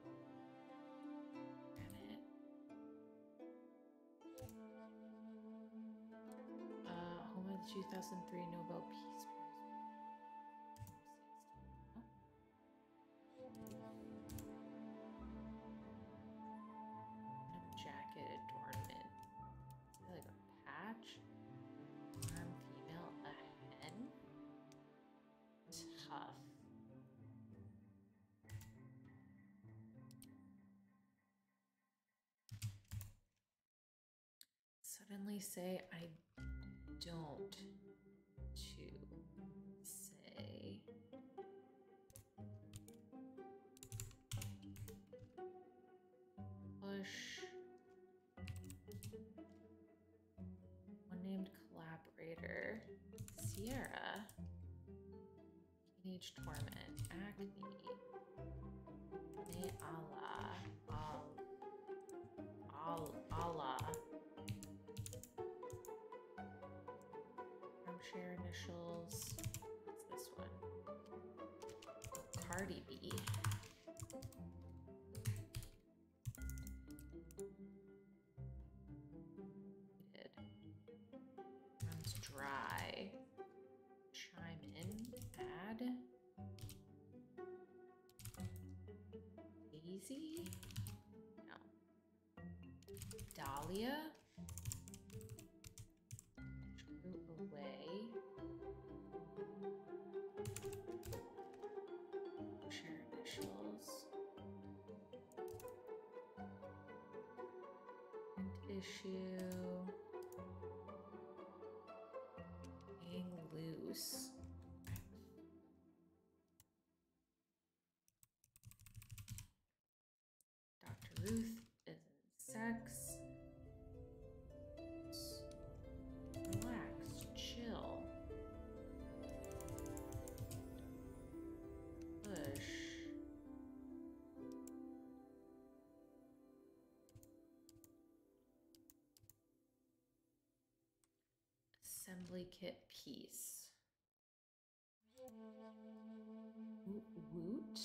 Home of the 2003 Nobel Peace Prize. Jacket adornment. Like a patch. Arm female, a hen. Tough. Suddenly say I don't to say push one named collaborator Sierra teenage torment acne may Allah share initials. What's this one? Cardi B. Runs dry. Chime in. Add. Daisy? No. Dahlia? Away. Share initials. And issue. Hang loose. Dr. Ruth is in sex. Relax, chill. Push. Assembly kit piece. Woot.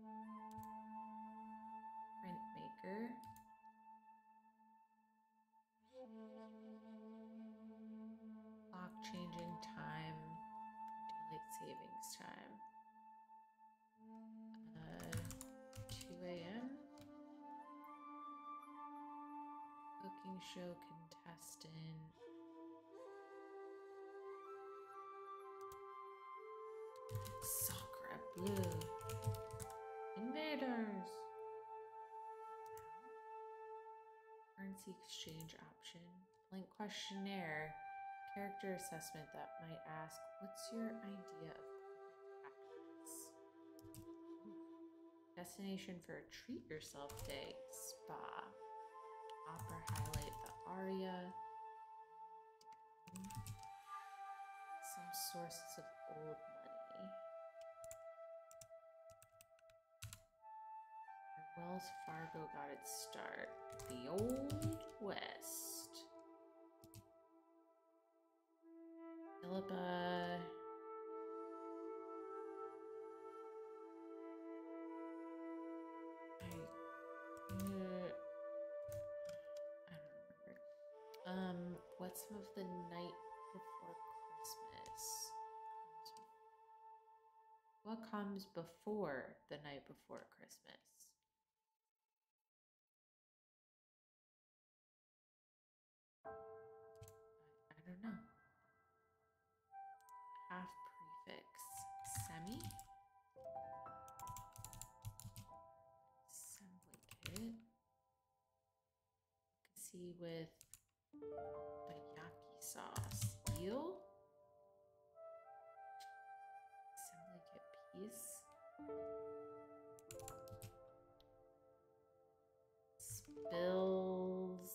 Printmaker. Clock changing time. Daylight savings time. 2 a.m. Cooking show contestant. Sacre bleu. Invaders. Currency exchange option. Blank questionnaire. Character assessment that might ask, what's your idea of practice? Destination for a treat yourself day, spa. Opera highlight the aria. Some sources of old money. Where Wells Fargo got its start. The Old West. Philippa. I don't remember. What's some of the night before Christmas? What comes before the night before Christmas? I don't know. Half prefix. Semi. Assembly kit. See with Bayaki sauce. Eel. Assembly kit piece. Spills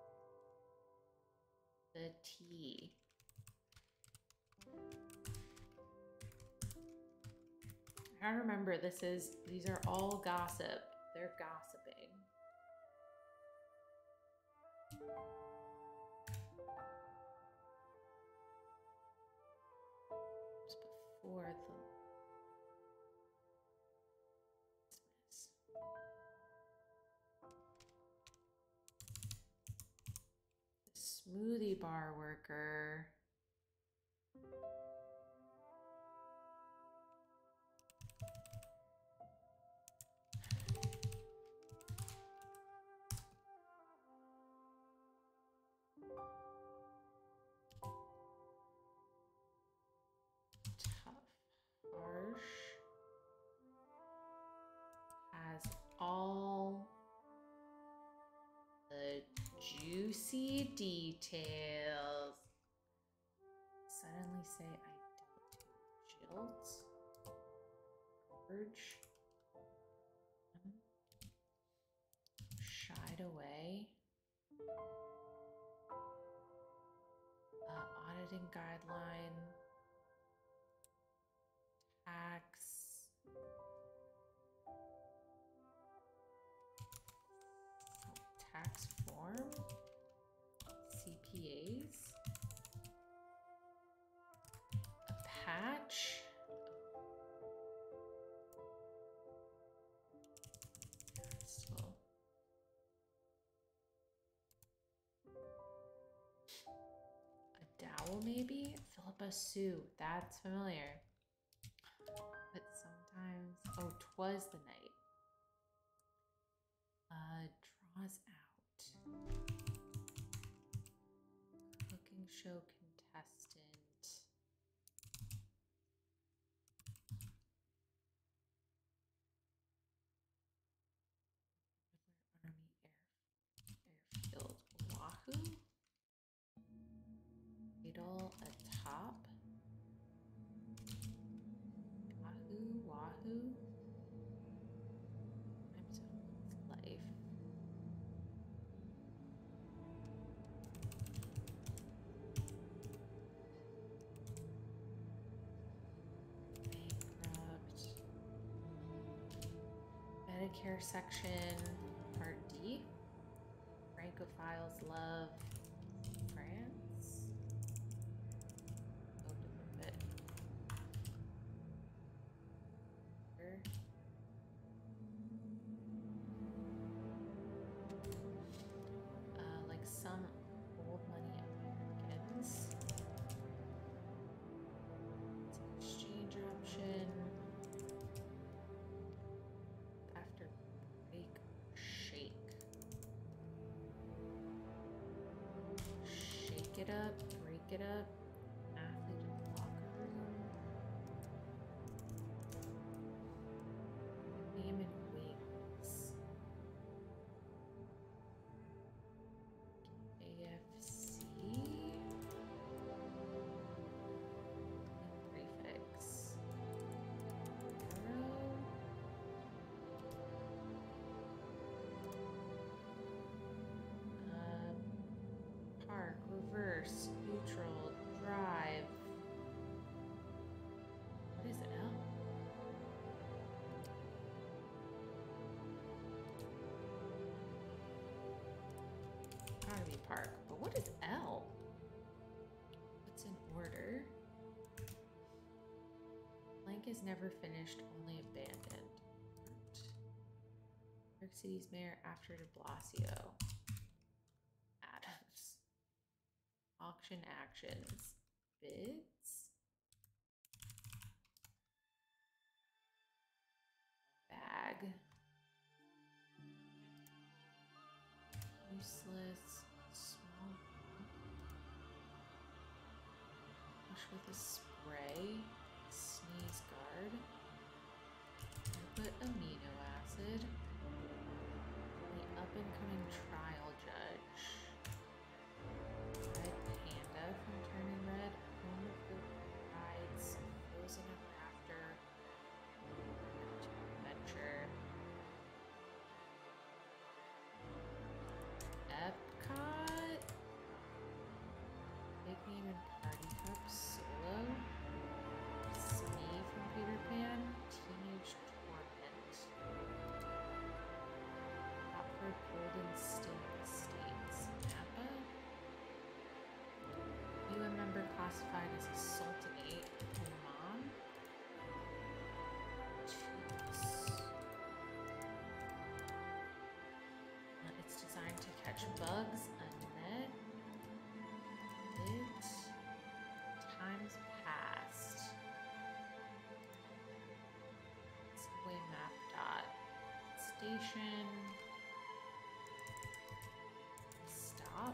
the tea. I gotta remember these are all gossip. They're gossiping. Just before the Christmas. The smoothie bar worker. Harsh has all the juicy details. Suddenly say I don't do jilt. Urge. Shied away. Auditing guideline. Tax form, CPAs, a patch, a dowel maybe, Philippa Sue, that's familiar. But sometimes, oh, 'twas the night. Draws out. Cooking show contestant. Army airfield. Wahoo. Cradle atop. Wahoo. Time zone's life. Bankrupt. Medicare section, Part D. Francophiles love France. Oh, different bit. Like some old money Americans. Exchange option. After break, shake. Shake it up, break it up. Athlete in the locker room. Name and wings. AFC. reverse, neutral, drive. What is L? Gotta be park, but what is L? What's in order? Blank is never finished, only abandoned. New York City's mayor after de Blasio. Adams. Auction actions. Bids. Bag. Useless. Small. Wash with a spray. Sneeze guard. I put amino acid. The up and coming trial judge. Red panda from Turning Red. Home of the brides. Frozen in Rafter. Adventure. Epcot. Big Name and Party Cup Solo. Smee from Peter Pan. Teenage Torment. Rockford Golden State Estates. Napa. UN member classified as a sultanate. Oman. It's designed to catch bugs. A net. It. Times past. Subway map dot. Station. Stop.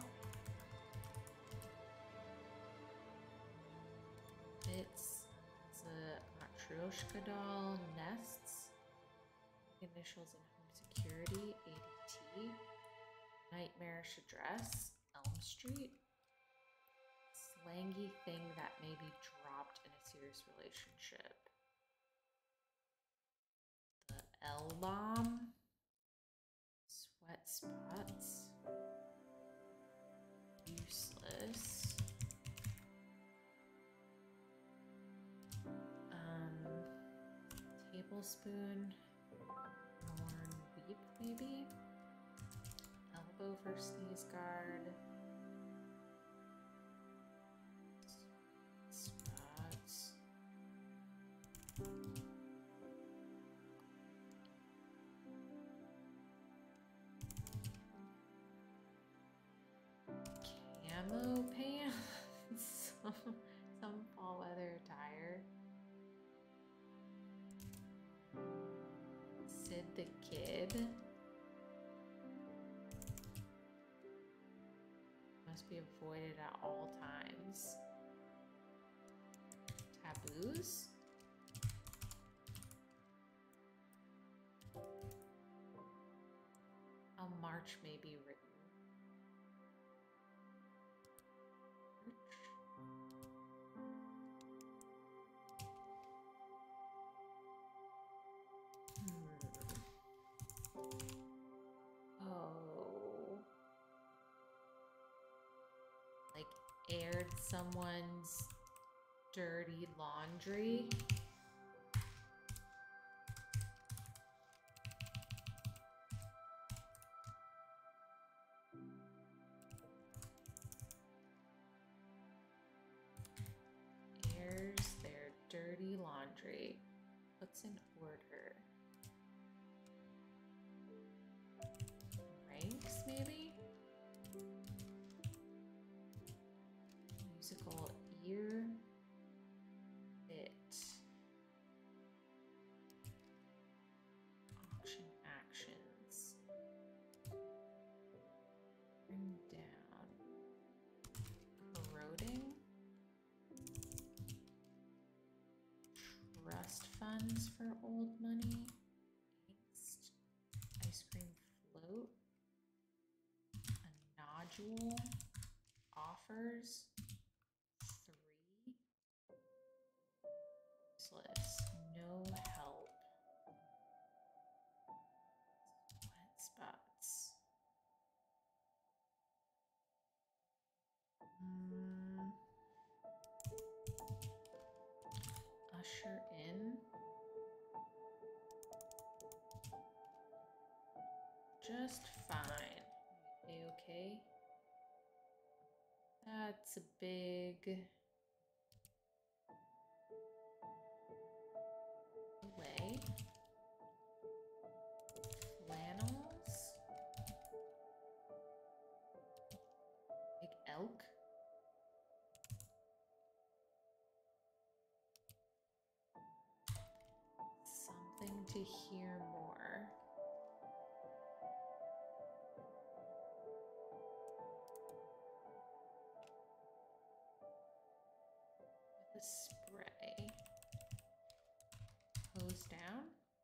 It's a Matryoshka doll. Nests. Initials in home security. ADT. Nightmarish address. Elm Street. Slangy thing that may be dropped in a serious relationship. The L-bomb. Sweat spots. Useless. Tablespoon. Norn weep, maybe? Elbow for sneeze guard. Spots. Camo pants. Some fall weather attire. Sid the Kid. Must be avoided at all times. Taboos. How March may be written. Oh. Like aired someone's dirty laundry. Airs their dirty laundry. Puts in order. Ranks, maybe? Musical ear. It. Auction actions. Bring down. Corroding. Trust funds for old money. Angst. Ice cream float. A nodule. Offers. 3. Useless. No help. Sweat spots. in. Just fine. Okay. That's a big away. Flannels. Big elk. Something to hear more. With a spray. Hose down.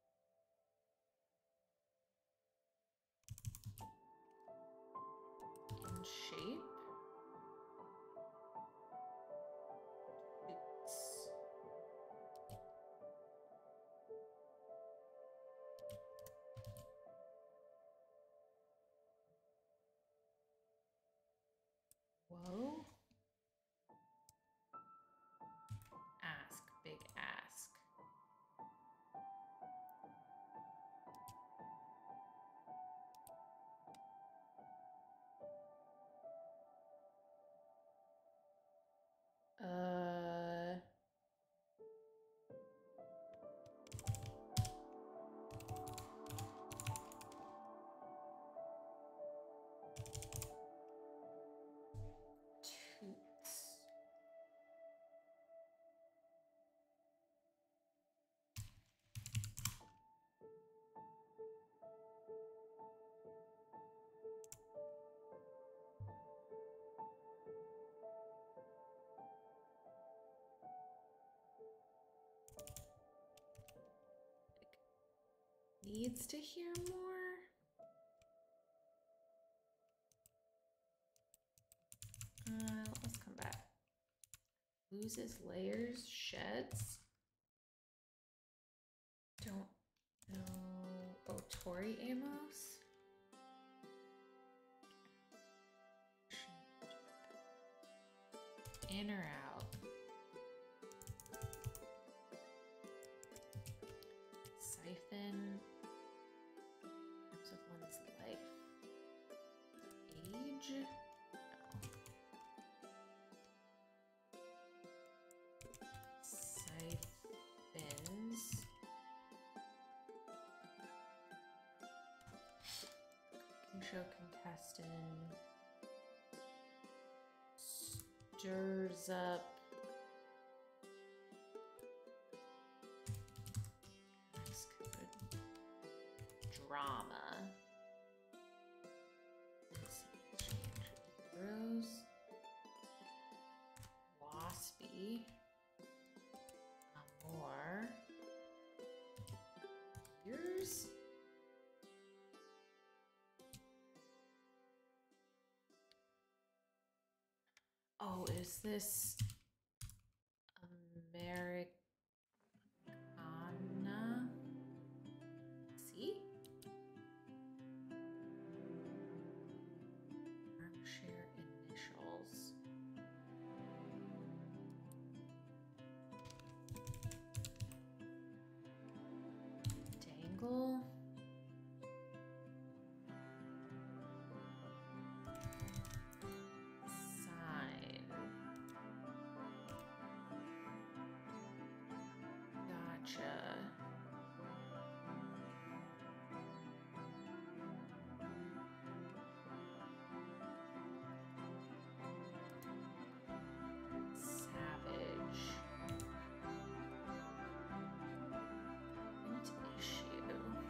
In shape. Boots. Whoa. Ask, big ask. Toots. Needs to hear more. Let's come back. Loses layers, sheds. Don't know. Oh, Tori Amos. In or out? Siphon. Terms of one's life. Age? No. Siphons. Cooking show contestant. Stirs up. That's good. Drama. Rose. Waspy. More. Years. Oh, is this Americana? See? Armchair initials. Dangle. Sign. Gotcha. Savage. Int issue.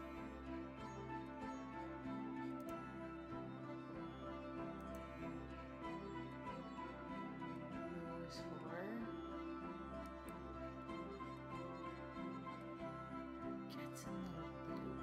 Rose for. Gets in the loop.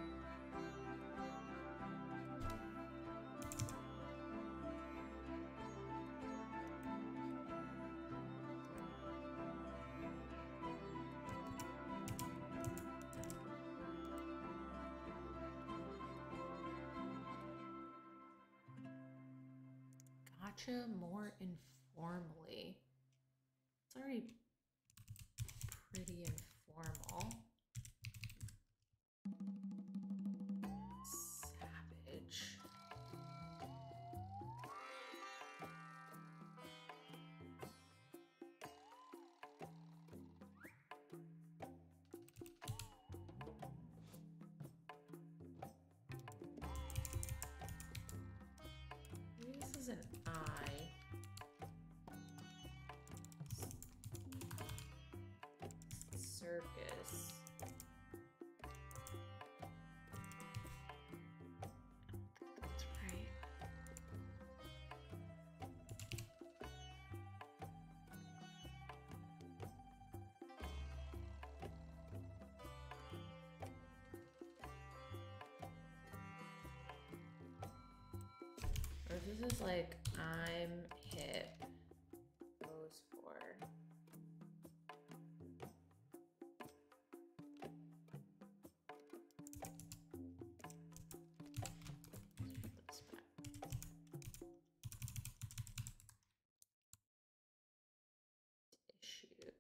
Gotcha more informally. It's already pretty informal. circus. That's right. Or if this is like, I'm hip, goes for. This back. Issue.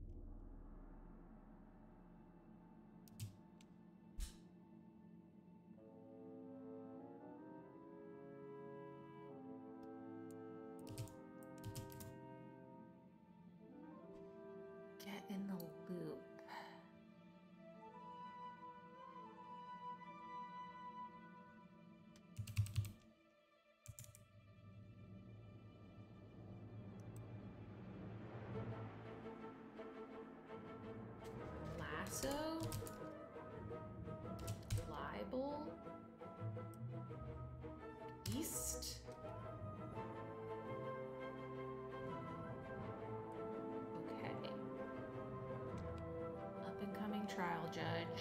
Get in the loop. Lasso? Libel? East? Okay. Up and coming trial judge.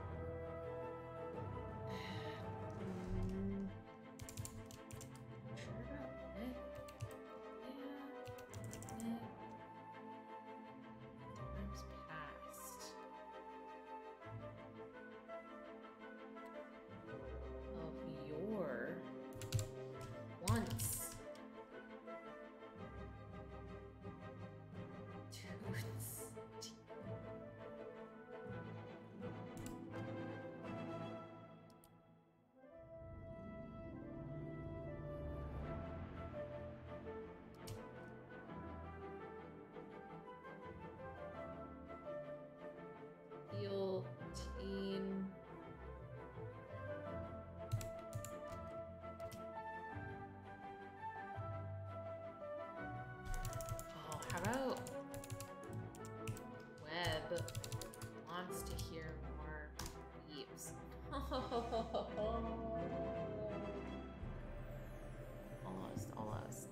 Sure about it. Yeah. Time's passed. Of your once. Toots. Heal team. Oh, how about Webb wants to hear more weeps? Almost, almost.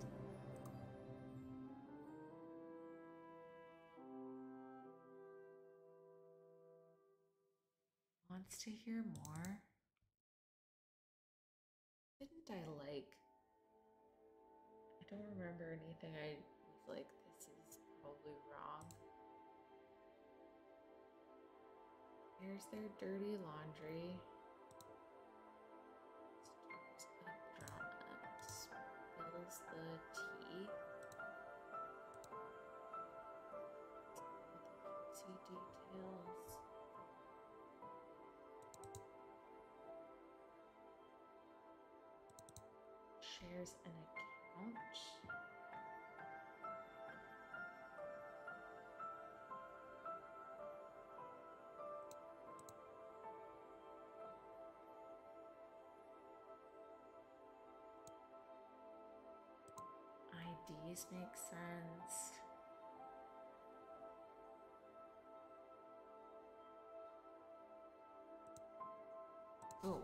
Wants to hear more? Didn't I like? I don't remember anything I was like, this is probably wrong. Here's their dirty laundry. Stirs up drama. Spills the tea. See details. Shares an account. IDs make sense. Oh.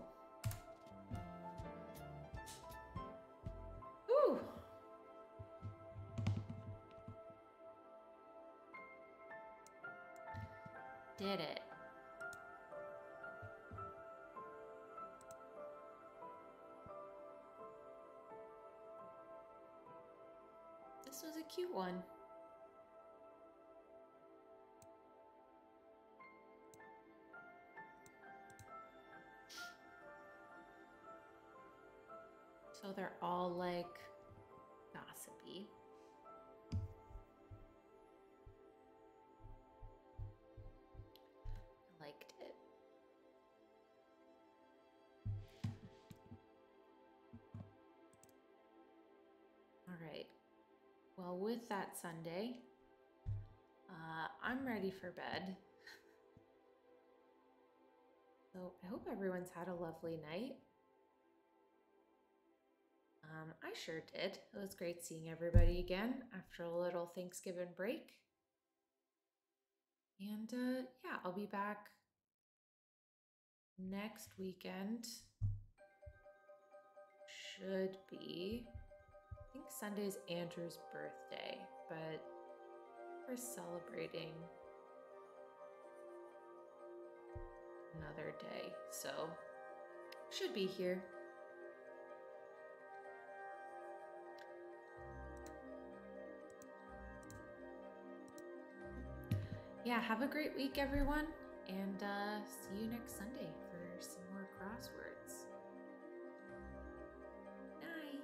Ooh. Did it. This was a cute one. So they're all like gossipy. I liked it. All right. Well, with that Sunday, I'm ready for bed. So I hope everyone's had a lovely night. I sure did. It was great seeing everybody again after a little Thanksgiving break. And yeah, I'll be back next weekend. Should be. I think Sunday's Andrew's birthday, but we're celebrating another day. So should be here. Yeah, have a great week, everyone, and see you next Sunday for some more crosswords. Night.